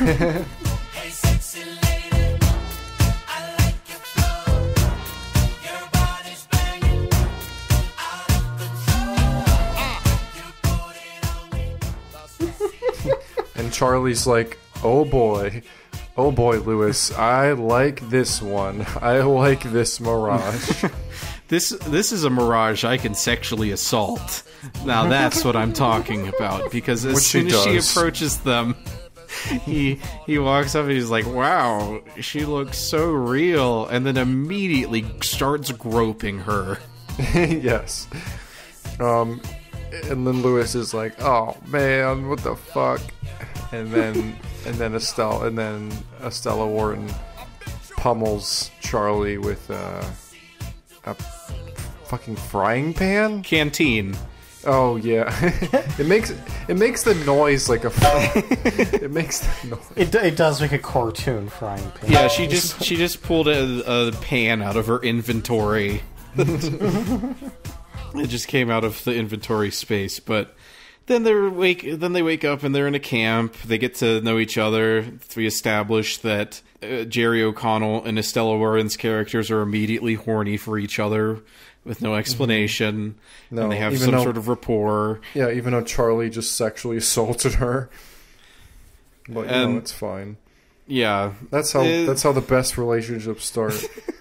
And Charlie's like, oh boy, Lewis, I like this one. I like this mirage. This is a mirage I can sexually assault. Now that's what I'm talking about. Because as soon as she approaches them, he walks up and he's like, wow, she looks so real. And then immediately starts groping her. Yes. And then Lewis is like, oh man, what the fuck? And then Estella Warren pummels Charlie with a fucking frying pan? Canteen. Oh yeah. it makes the noise like a it makes the noise. It does make a cartoon frying pan. Yeah, she just pulled a pan out of her inventory. It just came out of the inventory space, but then they wake up and they're in a camp. They get to know each other. We establish that Jerry O'Connell and Estella Warren's characters are immediately horny for each other with no explanation. No, and they have some sort of rapport. Yeah, even though Charlie just sexually assaulted her. But it's fine. Yeah. That's how the best relationships start.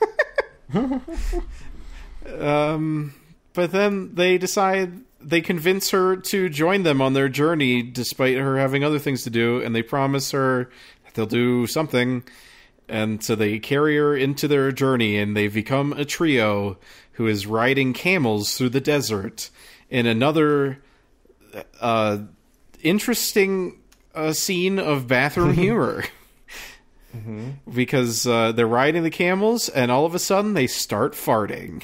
But then they convince her to join them on their journey despite her having other things to do, and they promise her that they'll do something. And so they carry her into their journey, and they've become a trio who is riding camels through the desert in another interesting scene of bathroom humor. Mm-hmm. Because they're riding the camels, and all of a sudden they start farting.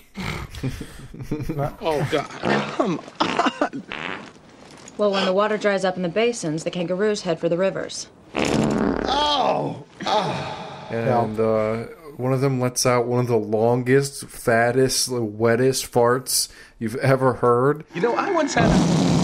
Oh, God. Come on. Well, when the water dries up in the basins, the kangaroos head for the rivers. Oh! And one of them lets out one of the longest, fattest, wettest farts you've ever heard. You know, I once had a...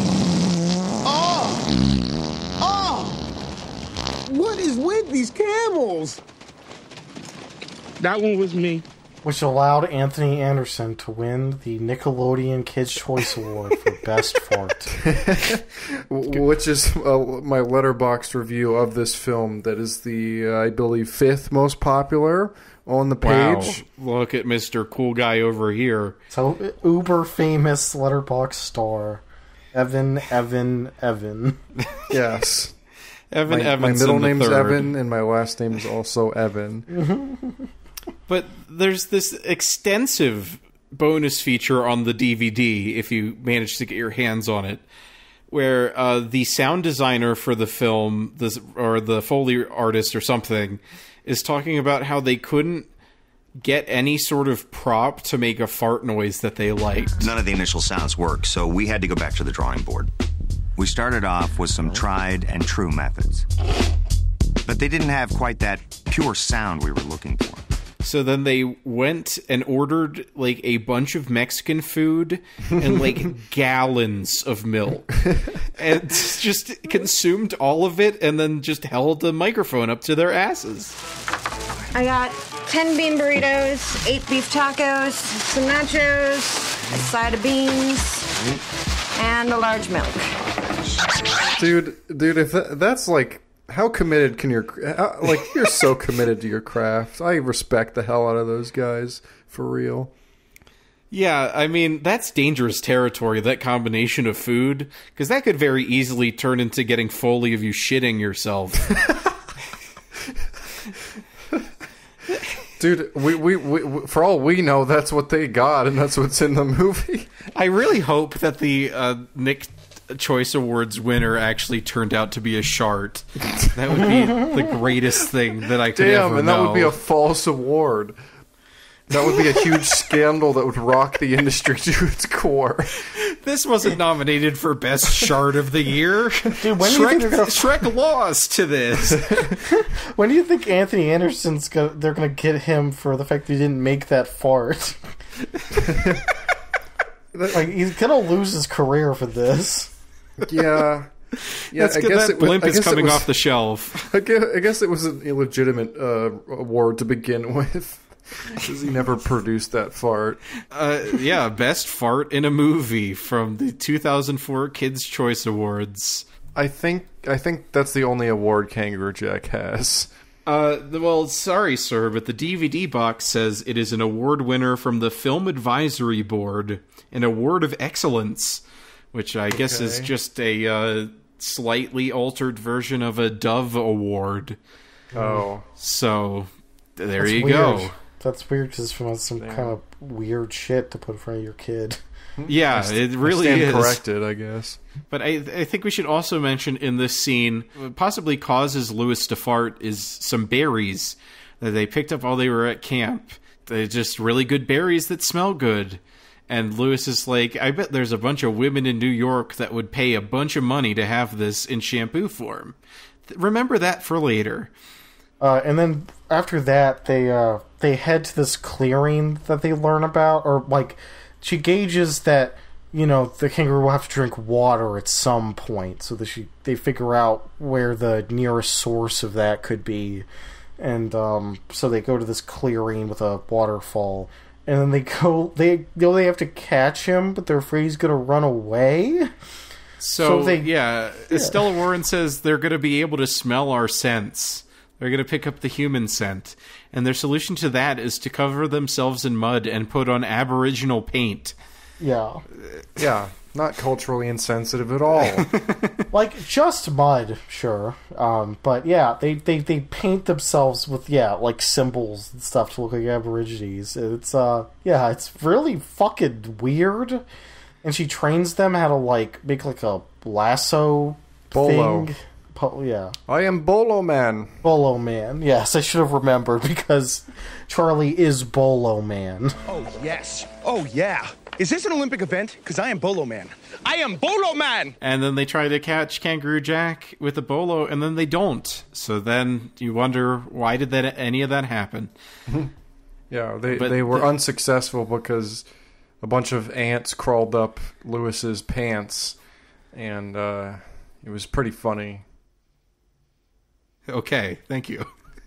What is with these camels? That one was me. Which allowed Anthony Anderson to win the Nickelodeon Kids' Choice Award for Best Fart. Which is my Letterboxd review of this film. That is the, I believe, 5th most popular on the page. Wow. Look at Mr. Cool Guy over here. So, uber famous Letterboxd star, Evan. Yes. Evan Evans. My middle name's Evan, and my last name is also Evan. But there's this extensive bonus feature on the DVD, if you manage to get your hands on it, where the sound designer for the film, or the Foley artist or something, is talking about how they couldn't get any sort of prop to make a fart noise that they liked. None of the initial sounds worked, so we had to go back to the drawing board. We started off with some tried and true methods. But they didn't have quite that pure sound we were looking for. So then they went and ordered like a bunch of Mexican food and like gallons of milk. And just consumed all of it and then just held the microphone up to their asses. I got 10 bean burritos, 8 beef tacos, some nachos, a side of beans, and a large milk. Dude, if that's like, how committed can you're so committed to your craft. I respect the hell out of those guys, for real. Yeah, I mean, that's dangerous territory, that combination of food, because that could very easily turn into getting Foley of you shitting yourself. Dude, we for all we know, that's what they got, and that's what's in the movie. I really hope that the Nick Choice Awards winner actually turned out to be a shart. That would be the greatest thing that I could ever know. And that would be a false award. That would be a huge scandal that would rock the industry to its core. This wasn't nominated for Best Shard of the Year. Dude, when do you think Shrek lost to this. When do you think Anthony Anderson's they're gonna get him for the fact that he didn't make that fart? Like, he's gonna lose his career for this. Yeah. Yeah, That's good. That blimp is coming off the shelf. I guess it was an illegitimate award to begin with. Because he never produced that fart. Yeah, Best Fart in a Movie from the 2004 Kids' Choice Awards. I think that's the only award Kangaroo Jack has. Well, sorry, sir, but the DVD box says it is an award winner from the Film Advisory Board, an award of excellence, which I guess is just a slightly altered version of a Dove Award. Oh. So, there That's you weird. go. That's weird because it's some kind of weird shit to put in front of your kid. Yeah, it really is. Corrected, I guess. But I think we should also mention in this scene, what possibly causes Lewis to fart is some berries that they picked up while they were at camp. They're just really good berries that smell good. And Lewis is like, I bet there's a bunch of women in New York that would pay a bunch of money to have this in shampoo form. Remember that for later. And then after that, they head to this clearing that they learn about, or like she gauges that the kangaroo will have to drink water at some point, so that they figure out where the nearest source of that could be, and so they go to this clearing with a waterfall, and then they have to catch him, but they're afraid he's gonna run away. So Estella Warren says they're gonna be able to smell our scents. They're going to pick up the human scent. And their solution to that is to cover themselves in mud and put on Aboriginal paint. Yeah. Yeah, not culturally insensitive at all. Like, just mud, sure. But yeah, they paint themselves with, like symbols and stuff to look like Aborigines. It's, it's really fucking weird. And she trains them how to, like, make, like, a lasso Bolo. thing. I am Bolo Man. Bolo Man. Yes, I should have remembered because Charlie is Bolo Man. Oh, yes. Oh, yeah. Is this an Olympic event? Because I am Bolo Man. I am Bolo Man! And then they try to catch Kangaroo Jack with a bolo, and then they don't. So then you wonder, why did any of that happen? Yeah, they were unsuccessful because a bunch of ants crawled up Lewis's pants, and it was pretty funny. Okay, thank you.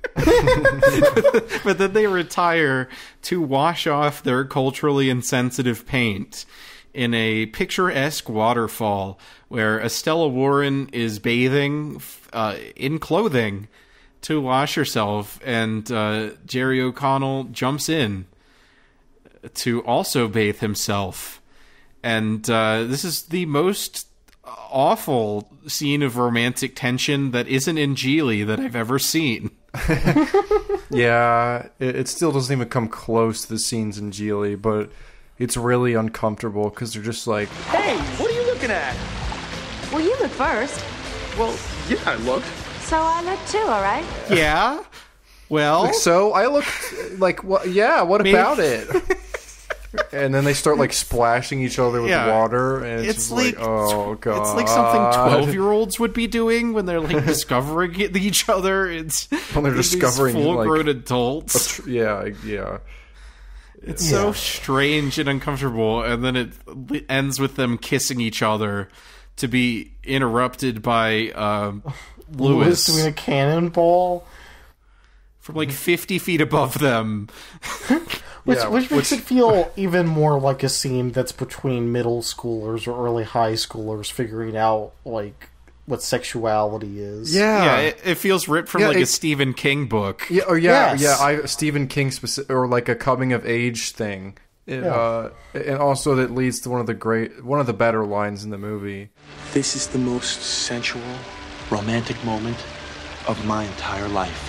But then they retire to wash off their culturally insensitive paint in a picturesque waterfall where Estella Warren is bathing in clothing to wash herself, and Jerry O'Connell jumps in to also bathe himself. And this is the most awful scene of romantic tension that isn't in Geely that I've ever seen. Yeah, it still doesn't even come close to the scenes in Geely, but it's really uncomfortable because they're just like, Hey, what are you looking at? Well, you look first. Well, yeah, I look. So I look too, all right? Yeah? Well? So I look like, what? Yeah, what about it? And then they start like splashing each other with water, and it's just like, oh god, it's like something 12-year-olds would be doing when they're like discovering each other. It's when they're discovering full-grown like, adults. Yeah. It's so strange and uncomfortable, and then it ends with them kissing each other to be interrupted by Lewis doing a cannonball from like 50 feet above them. Which makes it feel even more like a scene that's between middle schoolers or early high schoolers figuring out like what sexuality is. Yeah, it feels ripped from a Stephen King book. Stephen King or like a coming of age thing. And also that leads to one of the better lines in the movie. This is the most sensual, romantic moment of my entire life.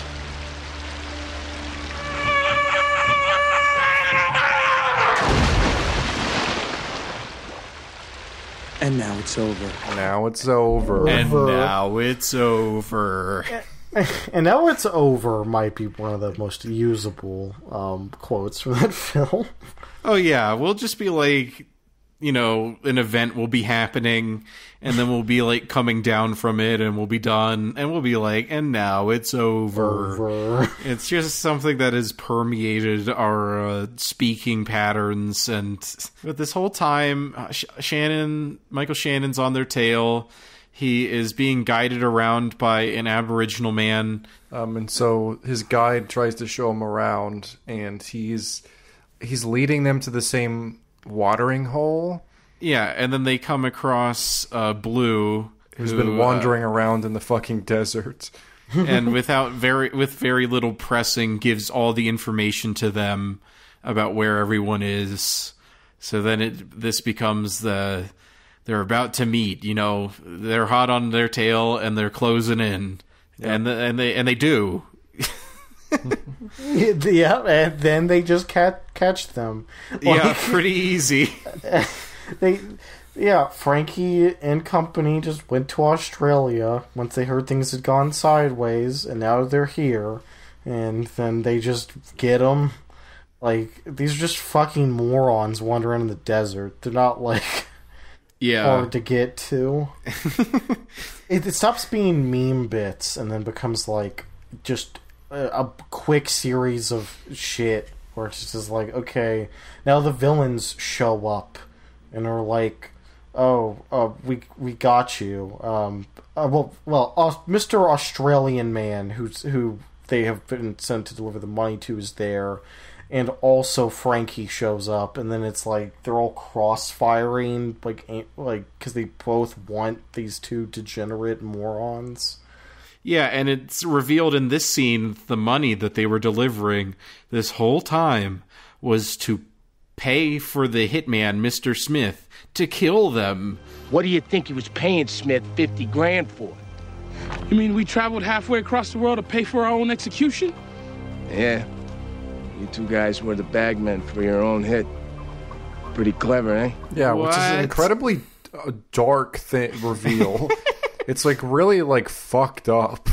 And now it's over. Now it's over. And now it's over. And now it's over might be one of the most usable quotes from that film. Oh, yeah. We'll just be like, you know, an event will be happening, and then we'll be like coming down from it, and we'll be done, and we'll be like, and now it's over. It's just something that has permeated our speaking patterns, but this whole time, Michael Shannon's on their tail. He is being guided around by an Aboriginal man. And so his guide tries to show him around, and he's leading them to the same watering hole. Yeah, and then they come across Blue, who's been wandering around in the fucking desert. And with very little pressing, gives all the information to them about where everyone is. So then this becomes they're about to meet, you know, they're hot on their tail and they're closing in. Yeah. And they do. Yeah, and then they just catch them. Yeah, pretty easy. Frankie and company just went to Australia once they heard things had gone sideways, and now they're here, and then they just get them. Like, these are just fucking morons wandering in the desert. They're not, like, hard to get to. It stops being meme bits and then becomes, like, just a quick series of shit where it's just like, okay, now the villains show up and are like, we got you. Mr. Australian man who they have been sent to deliver the money to is there, and also Frankie shows up, and then it's like they're all cross-firing, like because they both want these two degenerate morons. Yeah, and it's revealed in this scene the money that they were delivering this whole time was to pay for the hitman, Mr. Smith, to kill them. What do you think he was paying Smith 50 grand for? You mean we traveled halfway across the world to pay for our own execution? Yeah. You two guys were the bagmen for your own hit. Pretty clever, eh? Yeah, which is an incredibly dark reveal. It's like really like fucked up.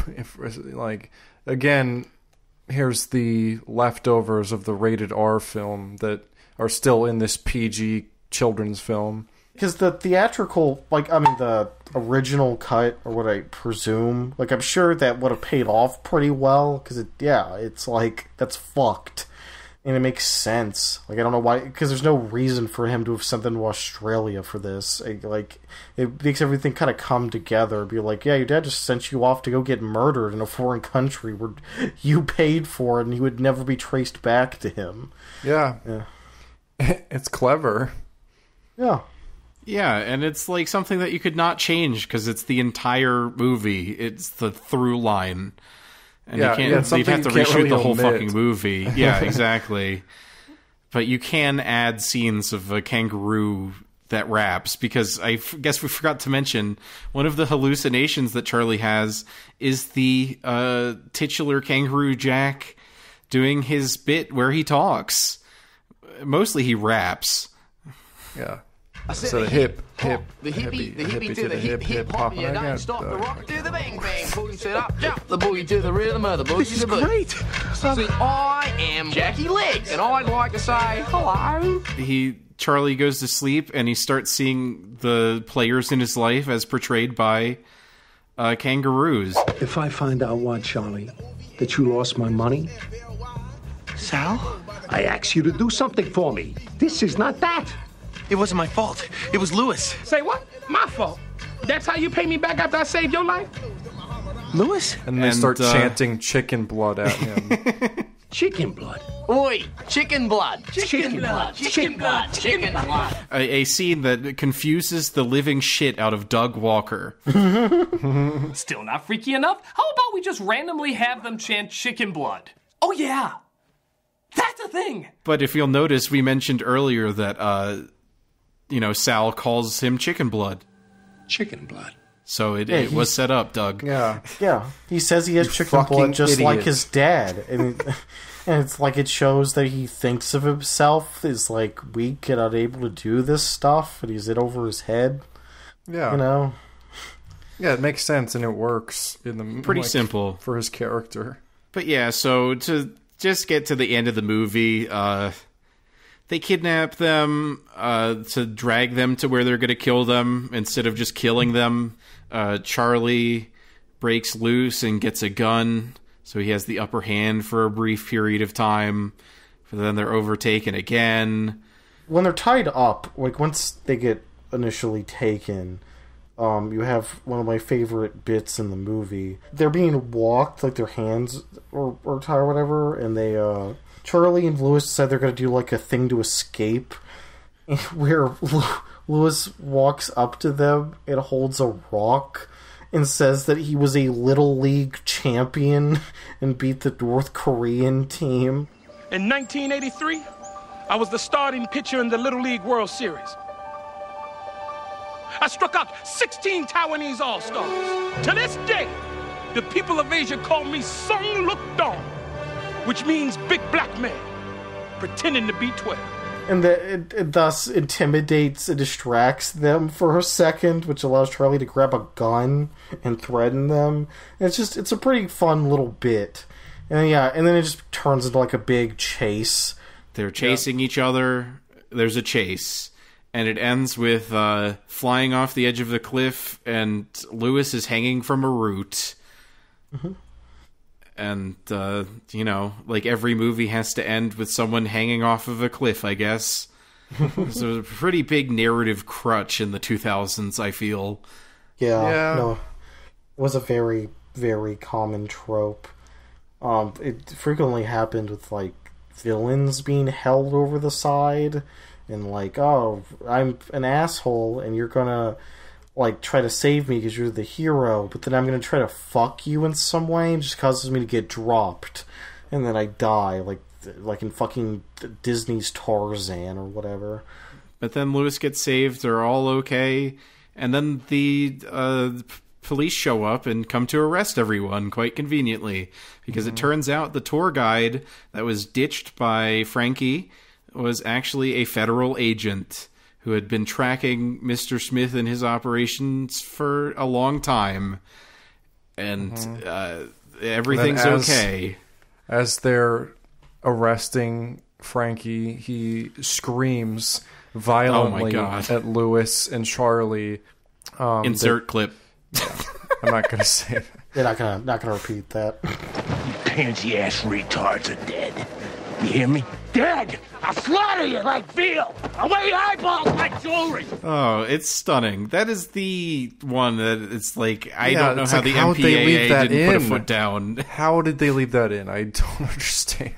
Again, here's the leftovers of the rated R film that are still in this PG children's film. Because the theatrical, the original cut, or what I presume, I'm sure that would have paid off pretty well. Because it's like, that's fucked. And it makes sense. I don't know why, because there's no reason for him to have sent them to Australia for this. It makes everything kind of come together. Be like, yeah, your dad just sent you off to go get murdered in a foreign country where you paid for it and you would never be traced back to him. Yeah. It's clever. Yeah. Yeah, and it's like something that you could not change because it's the entire movie. It's the through line. And you'd have to reshoot really the whole fucking movie. Yeah, exactly. But you can add scenes of a kangaroo that raps, because I guess we forgot to mention one of the hallucinations that Charlie has is the titular Kangaroo Jack doing his bit where he talks. Mostly he raps. Yeah. So the hip, the hippie to the hip hop, you don't stop the rock to the bang bang, push it up, jump the boogie to the rhythm of the boogie. This is great. See, I am Jackie Legs, and I'd like to say hello. Charlie goes to sleep, and he starts seeing the players in his life as portrayed by kangaroos. If I find out what, Charlie, that you lost my money, Sal, I ask you to do something for me. This is not that. It wasn't my fault. It was Lewis. Say what? My fault. That's how you pay me back after I saved your life? Lewis? And they start chanting chicken blood at him. Chicken blood? Oi, chicken blood. Chicken blood. Chicken blood. Chicken blood. A scene that confuses the living shit out of Doug Walker. Still not freaky enough? How about we just randomly have them chant chicken blood? Oh, yeah. That's a thing. But if you'll notice, we mentioned earlier that, Sal calls him chicken blood. Chicken blood. So it was set up, Doug. Yeah. Yeah. He says he has chicken blood just like his dad. And it's like it shows that he thinks of himself as like weak and unable to do this stuff, and he's in over his head. Yeah. Yeah, it makes sense and it works in the Pretty simple for his character. But yeah, so to just get to the end of the movie, they kidnap them to drag them to where they're going to kill them instead of just killing them. Charlie breaks loose and gets a gun, so he has the upper hand for a brief period of time. But then they're overtaken again. When they're tied up, like once they get initially taken, you have one of my favorite bits in the movie. They're being walked, like their hands or tied or whatever, and they Charlie and Lewis decide they're going to do like a thing to escape, where Lewis walks up to them and holds a rock and says that he was a Little League champion and beat the North Korean team. In 1983, I was the starting pitcher in the Little League World Series. I struck out 16 Taiwanese All-Stars. To this day, the people of Asia call me Sung Luk Dong, which means big black man, pretending to be 12. And it thus intimidates and distracts them for a second, which allows Charlie to grab a gun and threaten them. And it's a pretty fun little bit. And then it just turns into like a big chase. They're chasing each other. There's a chase. And it ends with flying off the edge of the cliff, and Lewis is hanging from a root. Mm-hmm. And, like every movie has to end with someone hanging off of a cliff, I guess. It's a pretty big narrative crutch in the 2000s, I feel. Yeah. No, it was a very, very common trope. It frequently happened with, like, villains being held over the side. And like, oh, I'm an asshole, and you're gonna, like, try to save me because you're the hero, but then I'm gonna try to fuck you in some way, and it just causes me to get dropped, and then I die, like in fucking Disney's Tarzan or whatever. But then Lewis gets saved, they're all okay, and then the police show up and come to arrest everyone, quite conveniently, because it turns out the tour guide that was ditched by Frankie was actually a federal agent who had been tracking Mr. Smith and his operations for a long time. And everything's okay. As they're arresting Frankie, he screams violently at Lewis and Charlie. Insert clip. Yeah, I'm not going to say that. They're not gonna repeat that. You pansy-ass retards are dead. You hear me? Dead! I'll slaughter you like veal! I'll wear your eyeballs like jewelry! Oh, it's stunning. That is the one that it's like, I don't know how like, the how MPAA didn't put a foot down. How did they leave that in? I don't understand.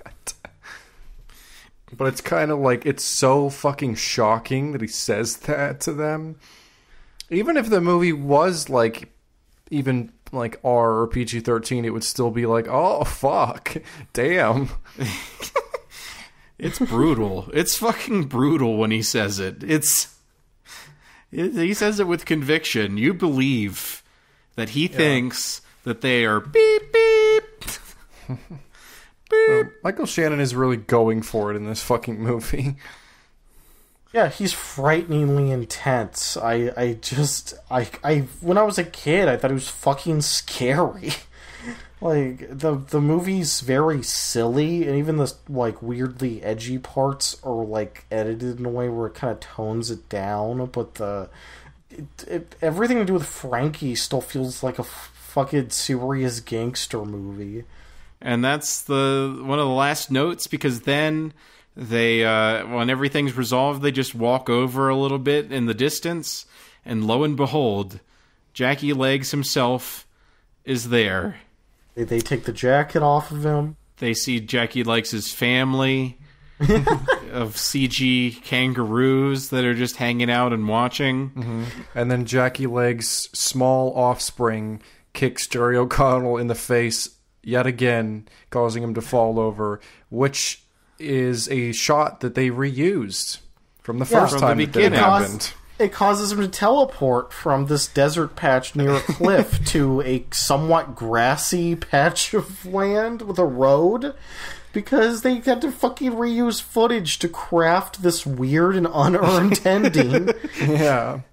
But it's kind of like, it's so fucking shocking that he says that to them. Even if the movie was like, even like R or PG-13, it would still be like, oh, fuck. Damn. It's brutal. It's fucking brutal when he says it. He says it with conviction. You believe that he thinks that they are beep, beep. Beep. Michael Shannon is really going for it in this fucking movie. Yeah, he's frighteningly intense. I when I was a kid, I thought it was fucking scary. Like, the movie's very silly, and even the, like, weirdly edgy parts are, like, edited in a way where it kind of tones it down, but everything to do with Frankie still feels like a fucking serious gangster movie. And that's one of the last notes, because then they, when everything's resolved, they just walk over a little bit in the distance, and lo and behold, Jackie Legs himself is there. They take the jacket off of him. They see Jackie Legs' family of CG kangaroos that are just hanging out and watching. Mm-hmm. And then Jackie Legs' small offspring kicks Jerry O'Connell in the face yet again, causing him to fall over, which is a shot that they reused from the first time that it happened. It causes him to teleport from this desert patch near a cliff to a somewhat grassy patch of land with a road, because they had to fucking reuse footage to craft this weird and unearned ending. Yeah.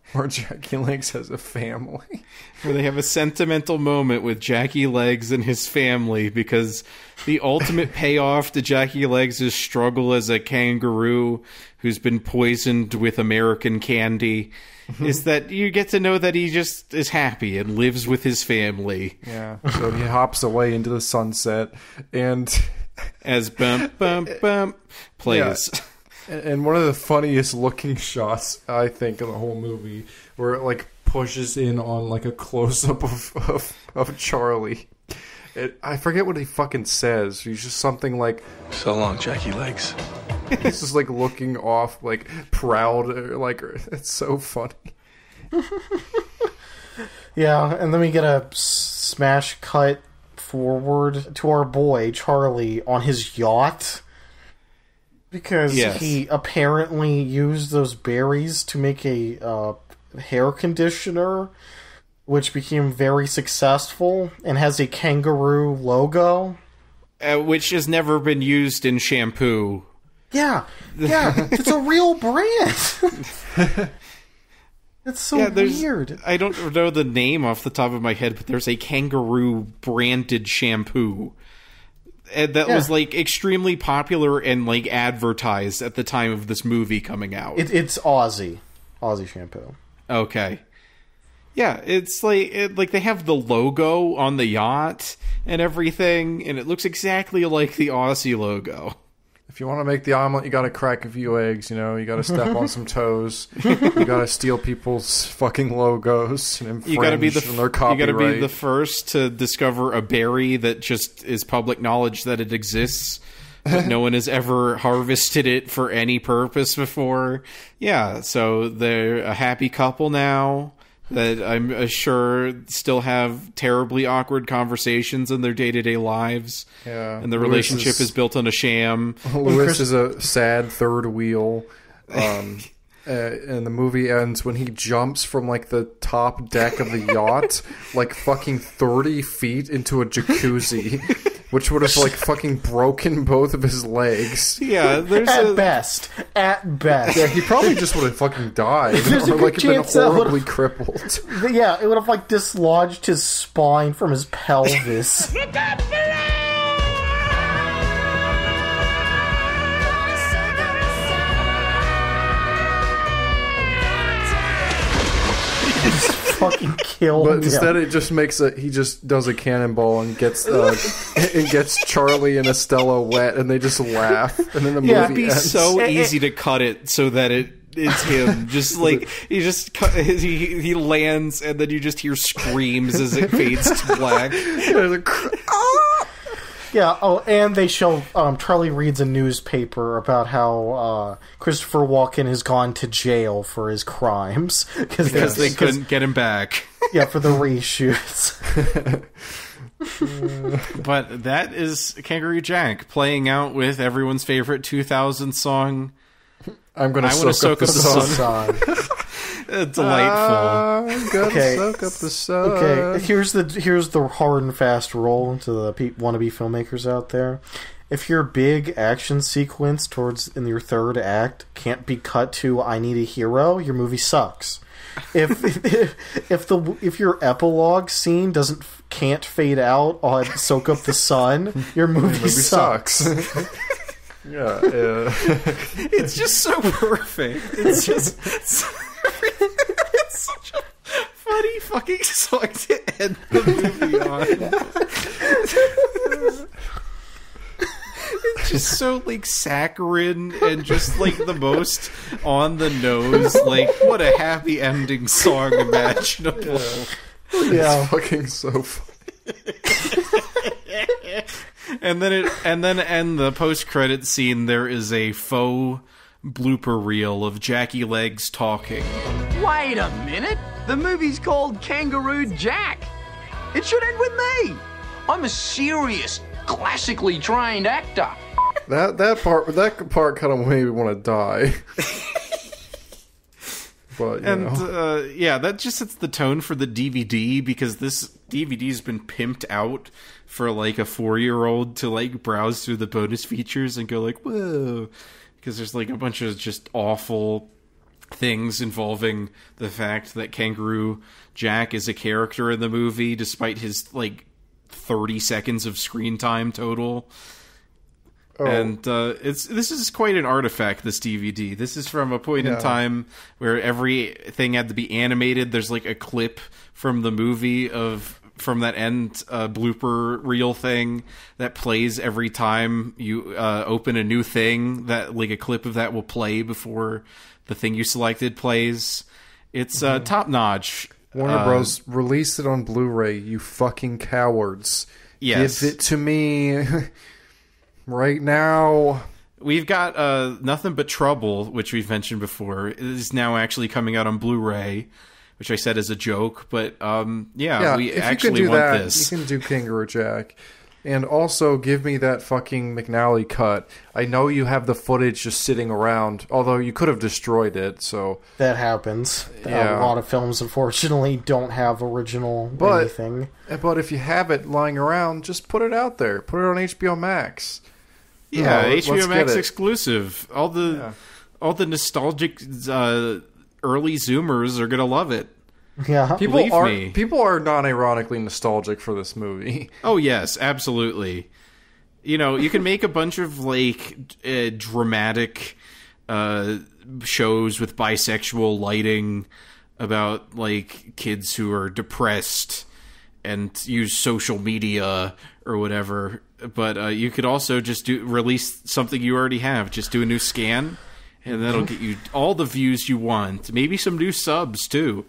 Where Jackie Legs has a family. Where they have a sentimental moment with Jackie Legs and his family, because the ultimate payoff to Jackie Legs' struggle as a kangaroo who's been poisoned with American candy is that you get to know that he just is happy and lives with his family. Yeah. So he hops away into the sunset, and as bump bump bump plays. Yeah. And one of the funniest looking shots, I think, in the whole movie, where it like pushes in on like a close up of Charlie. I forget what he fucking says. He's just something like, "So long, Jackie Legs." He's just like looking off, like proud, like it's so funny. Yeah, and then we get a smash cut forward to our boy Charlie on his yacht, because he apparently used those berries to make a hair conditioner, which became very successful and has a kangaroo logo, which has never been used in shampoo. Yeah, it's a real brand. It's so weird. I don't know the name off the top of my head, but there's a kangaroo branded shampoo that was like extremely popular and like advertised at the time of this movie coming out. It's Aussie shampoo. Okay. Yeah, it's like they have the logo on the yacht and everything, and it looks exactly like the Aussie logo. If you want to make the omelet, you got to crack a few eggs, you know? You got to step on some toes. You got to steal people's fucking logos and infringe on their copyright. You got to be the first to discover a berry that just is public knowledge that it exists, but no one has ever harvested it for any purpose before. Yeah, so they're a happy couple now that I'm sure still have terribly awkward conversations in their day-to-day lives. Yeah. And the relationship is built on a sham. Lewis is a sad third wheel. And the movie ends when he jumps from like the top deck of the yacht like fucking 30 feet into a jacuzzi, which would have like fucking broken both of his legs. Yeah, at best. Yeah, he probably just would have fucking died, or like been horribly crippled. Yeah, it would have like dislodged his spine from his pelvis. Fucking killed but him. instead it just he just does a cannonball and gets Charlie and Estella wet, and they just laugh, and then the movie it'd be ends. so easy to cut it so that it's him. Just like he lands, and then you just hear screams as it fades to black. Yeah, and they show Charlie reads a newspaper about how Christopher Walken has gone to jail for his crimes. Because they couldn't get him back. Yeah, for the reshoots. But that is Kangaroo Jack playing out with everyone's favorite 2000 song, I'm going to soak up the sun. Delightful. I'm gonna soak up the sun. Okay, here's the hard and fast rule to the wannabe filmmakers out there. If your big action sequence in your third act can't be cut to "I need a hero," your movie sucks. If your epilogue scene can't fade out on "Soak Up the Sun," your movie sucks. Yeah, it's just so perfect. It's just it's such a funny fucking song to end the movie on. It's just so like saccharine and just like the most on the nose. Like, what a happy ending song imaginable. Yeah, it's fucking so funny. And then in the post-credit scene, there is a faux blooper reel of Jackie Legs talking. Wait a minute! The movie's called Kangaroo Jack. It should end with me. I'm a serious, classically trained actor. That part kind of made me want to die. But that just sets the tone for the DVD, because this DVD's been pimped out for like a 4-year-old to like browse through the bonus features and go like, whoa, because there's like a bunch of just awful things involving the fact that Kangaroo Jack is a character in the movie, despite his, 30 seconds of screen time total. Oh. And this is quite an artifact, this DVD. This is from a point in time where everything had to be animated. There's, a clip from the movie from that end blooper reel thing that plays every time you open a new thing, that a clip of that will play before the thing you selected plays. It's top notch. Warner Bros. Released it on Blu-ray, you fucking cowards. Yes. Give it to me right now. We've got Nothing But Trouble, which we've mentioned before. It is now actually coming out on Blu-ray, which I said as a joke, but we actually want this. You can do Kangaroo Jack. And also give me that fucking McNally cut. I know you have the footage just sitting around, although you could have destroyed it, so... That happens. Yeah. A lot of films, unfortunately, don't have original anything. But if you have it lying around, just put it out there. Put it on HBO Max. Yeah, HBO Max exclusive. All the nostalgic early Zoomers are gonna love it. Yeah, people are non-ironically nostalgic for this movie. Oh yes, absolutely. You can make a bunch of dramatic shows with bisexual lighting about kids who are depressed and use social media or whatever. But you could also just release something you already have. Just do a new scan, and that'll get you all the views you want. Maybe some new subs too.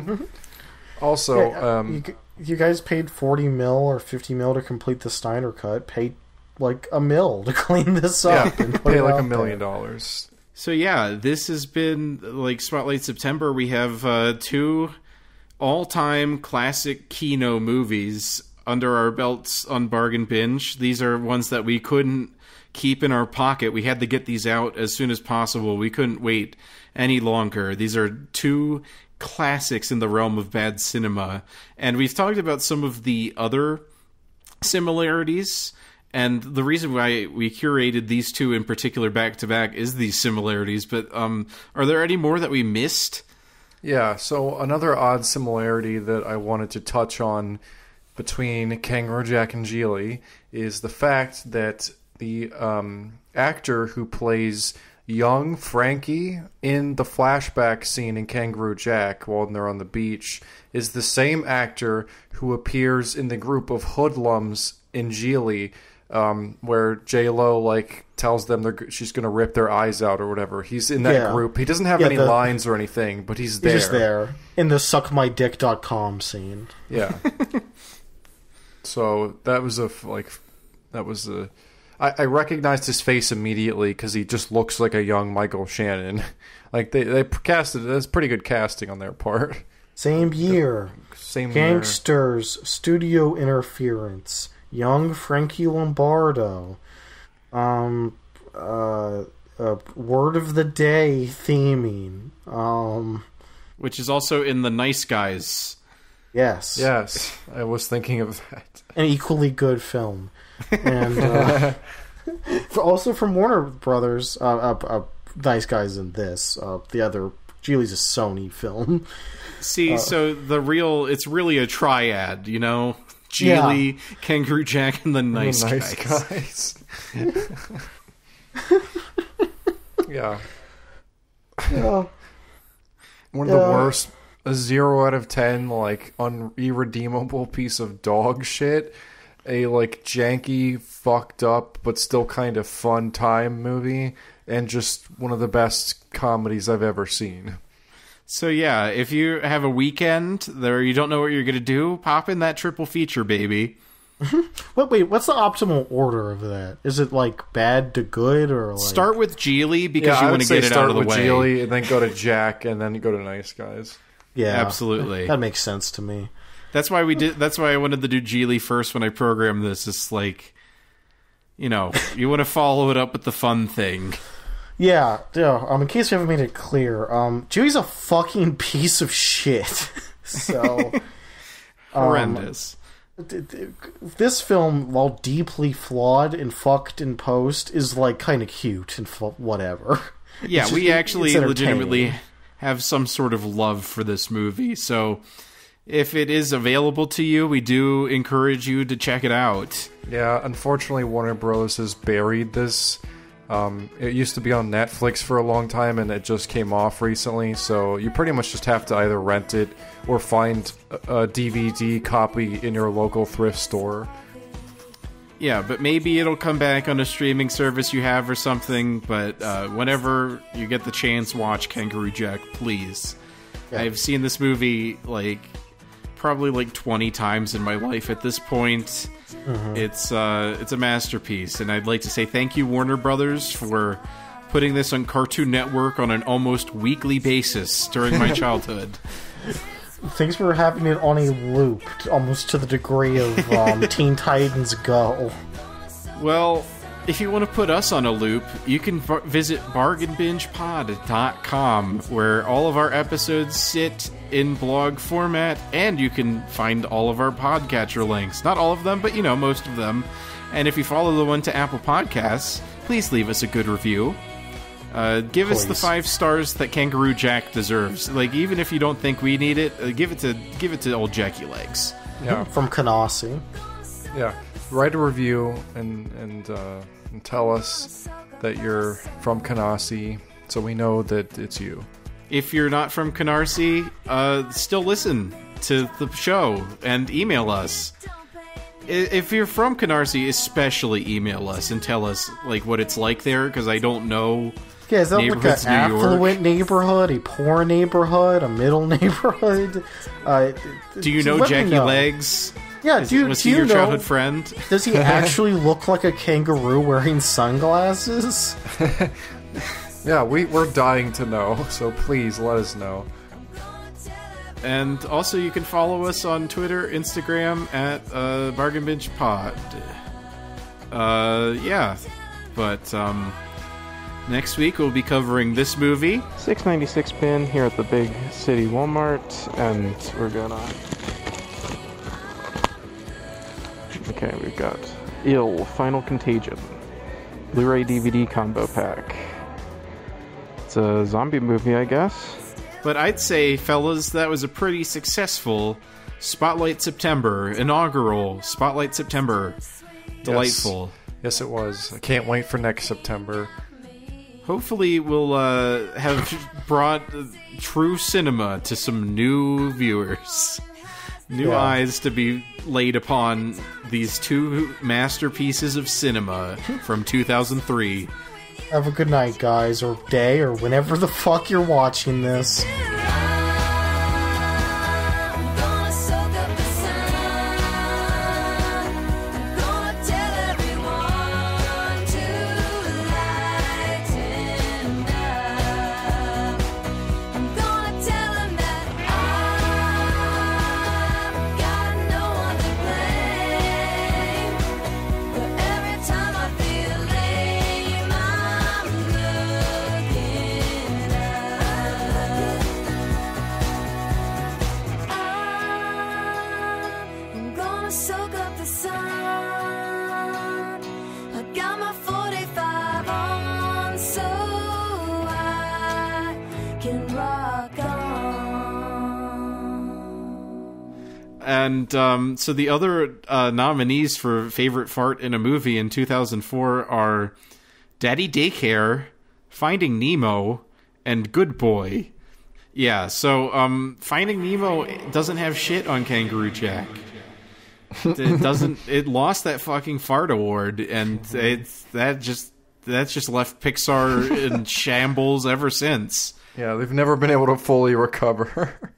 Also, you guys paid $40 million or $50 million to complete the Steiner cut. Pay $1 million to clean this up. And put pay it out $1 million. there. So yeah, this has been Spotlight September. We have 2 all-time classic Kino movies under our belts on Bargain Binge. These are ones that we couldn't keep in our pocket. We had to get these out as soon as possible. We couldn't wait any longer. These are 2 classics in the realm of bad cinema. And we've talked about some of the other similarities. And the reason why we curated these 2 in particular back-to-back is these similarities. But are there any more that we missed? Yeah, so another odd similarity that I wanted to touch on between Kangaroo Jack and Geely is the fact that the actor who plays young Frankie in the flashback scene in Kangaroo Jack while they're on the beach is the same actor who appears in the group of hoodlums in Geely, where J-Lo tells them she's going to rip their eyes out or whatever. He's in that group. He doesn't have any lines or anything, but he's there. He's just there in the suckmydick.com scene. Yeah. So that was I recognized his face immediately because he just looks like a young Michael Shannon. They casted it. That's pretty good casting on their part. Same year. Same Gangsters, Studio Interference, young Frankie Lombardo, Word of the Day theming, which is also in The Nice Guys. Yes. Yes, I was thinking of that. An equally good film. And also from Warner Brothers, Nice Guys in this. The other, Geely's a Sony film. See, so it's really a triad, Geely, Kangaroo Jack, and the Nice Guys. Yeah. One of the worst. A 0 out of 10, irredeemable piece of dog shit. A janky, fucked up, but still kind of fun time movie, and just one of the best comedies I've ever seen. So yeah, if you have a weekend there, you don't know what you're gonna do, pop in that triple feature, baby. Wait, what's the optimal order of that? Is it bad to good, or start with Geely because you want to get it out of the way? Start with Geely, and then go to Jack, and then you go to Nice Guys. Yeah, absolutely. That makes sense to me. That's why that's why I wanted to do Geely first when I programmed this. It's you want to follow it up with the fun thing. Yeah. In case we haven't made it clear, Geely's a fucking piece of shit. So horrendous. This film, while deeply flawed and fucked in post, is kind of cute and whatever. Yeah, we actually legitimately have some sort of love for this movie. So if it is available to you, we do encourage you to check it out. Yeah, unfortunately, Warner Bros. Has buried this. It used to be on Netflix for a long time, and it just came off recently, so you pretty much just have to either rent it or find a DVD copy in your local thrift store. Yeah, but maybe it'll come back on a streaming service you have or something, but whenever you get the chance, watch Kangaroo Jack, please. Yeah. I've seen this movie, probably 20 times in my life at this point. Mm-hmm. It's a masterpiece, and I'd like to say thank you, Warner Brothers, for putting this on Cartoon Network on an almost weekly basis during my childhood. Things were having it on a loop, almost to the degree of Teen Titans Go. Well, if you want to put us on a loop, you can visit bargainbingepod.com, where all of our episodes sit in blog format, and you can find all of our podcatcher links. Not all of them, but most of them. And if you follow the one to Apple Podcasts, please leave us a good review. Give us the 5 stars that Kangaroo Jack deserves. Even if you don't think we need it, give it to old Jackie Legs. Yeah, from Canarsie. Yeah, write a review and tell us that you're from Canarsie, so we know that it's you. If you're not from Canarsie, still listen to the show and email us. If you're from Canarsie, especially email us and tell us what it's like there, because I don't know. Yeah, is that an affluent neighborhood, a poor neighborhood, a middle neighborhood? Do you know Jackie Legs? Yeah, was he your childhood friend? Does he actually look like a kangaroo wearing sunglasses? Yeah, we're dying to know, so please let us know. And also, you can follow us on Twitter, Instagram at Bargain Binge Pod. Yeah, but next week we'll be covering this movie, 696 pin here at the big city Walmart, and we're gonna. Okay, we've got Ill Final Contagion, Blu-ray DVD combo pack. It's a zombie movie, I guess. But I'd say, fellas, that was a pretty successful Spotlight September, inaugural Spotlight September. Delightful. Yes, it was. I can't wait for next September. Hopefully we'll have brought true cinema to some new viewers. New eyes to be laid upon these 2 masterpieces of cinema from 2003. Have a good night, guys, or day, or whenever the fuck you're watching this. And so the other nominees for Favorite Fart in a Movie in 2004 are Daddy Daycare, Finding Nemo, and Good Boy. Yeah, so Finding Nemo doesn't have shit on Kangaroo Jack. It doesn't. It lost that fucking fart award, and that's just left Pixar in shambles ever since. Yeah, they've never been able to fully recover.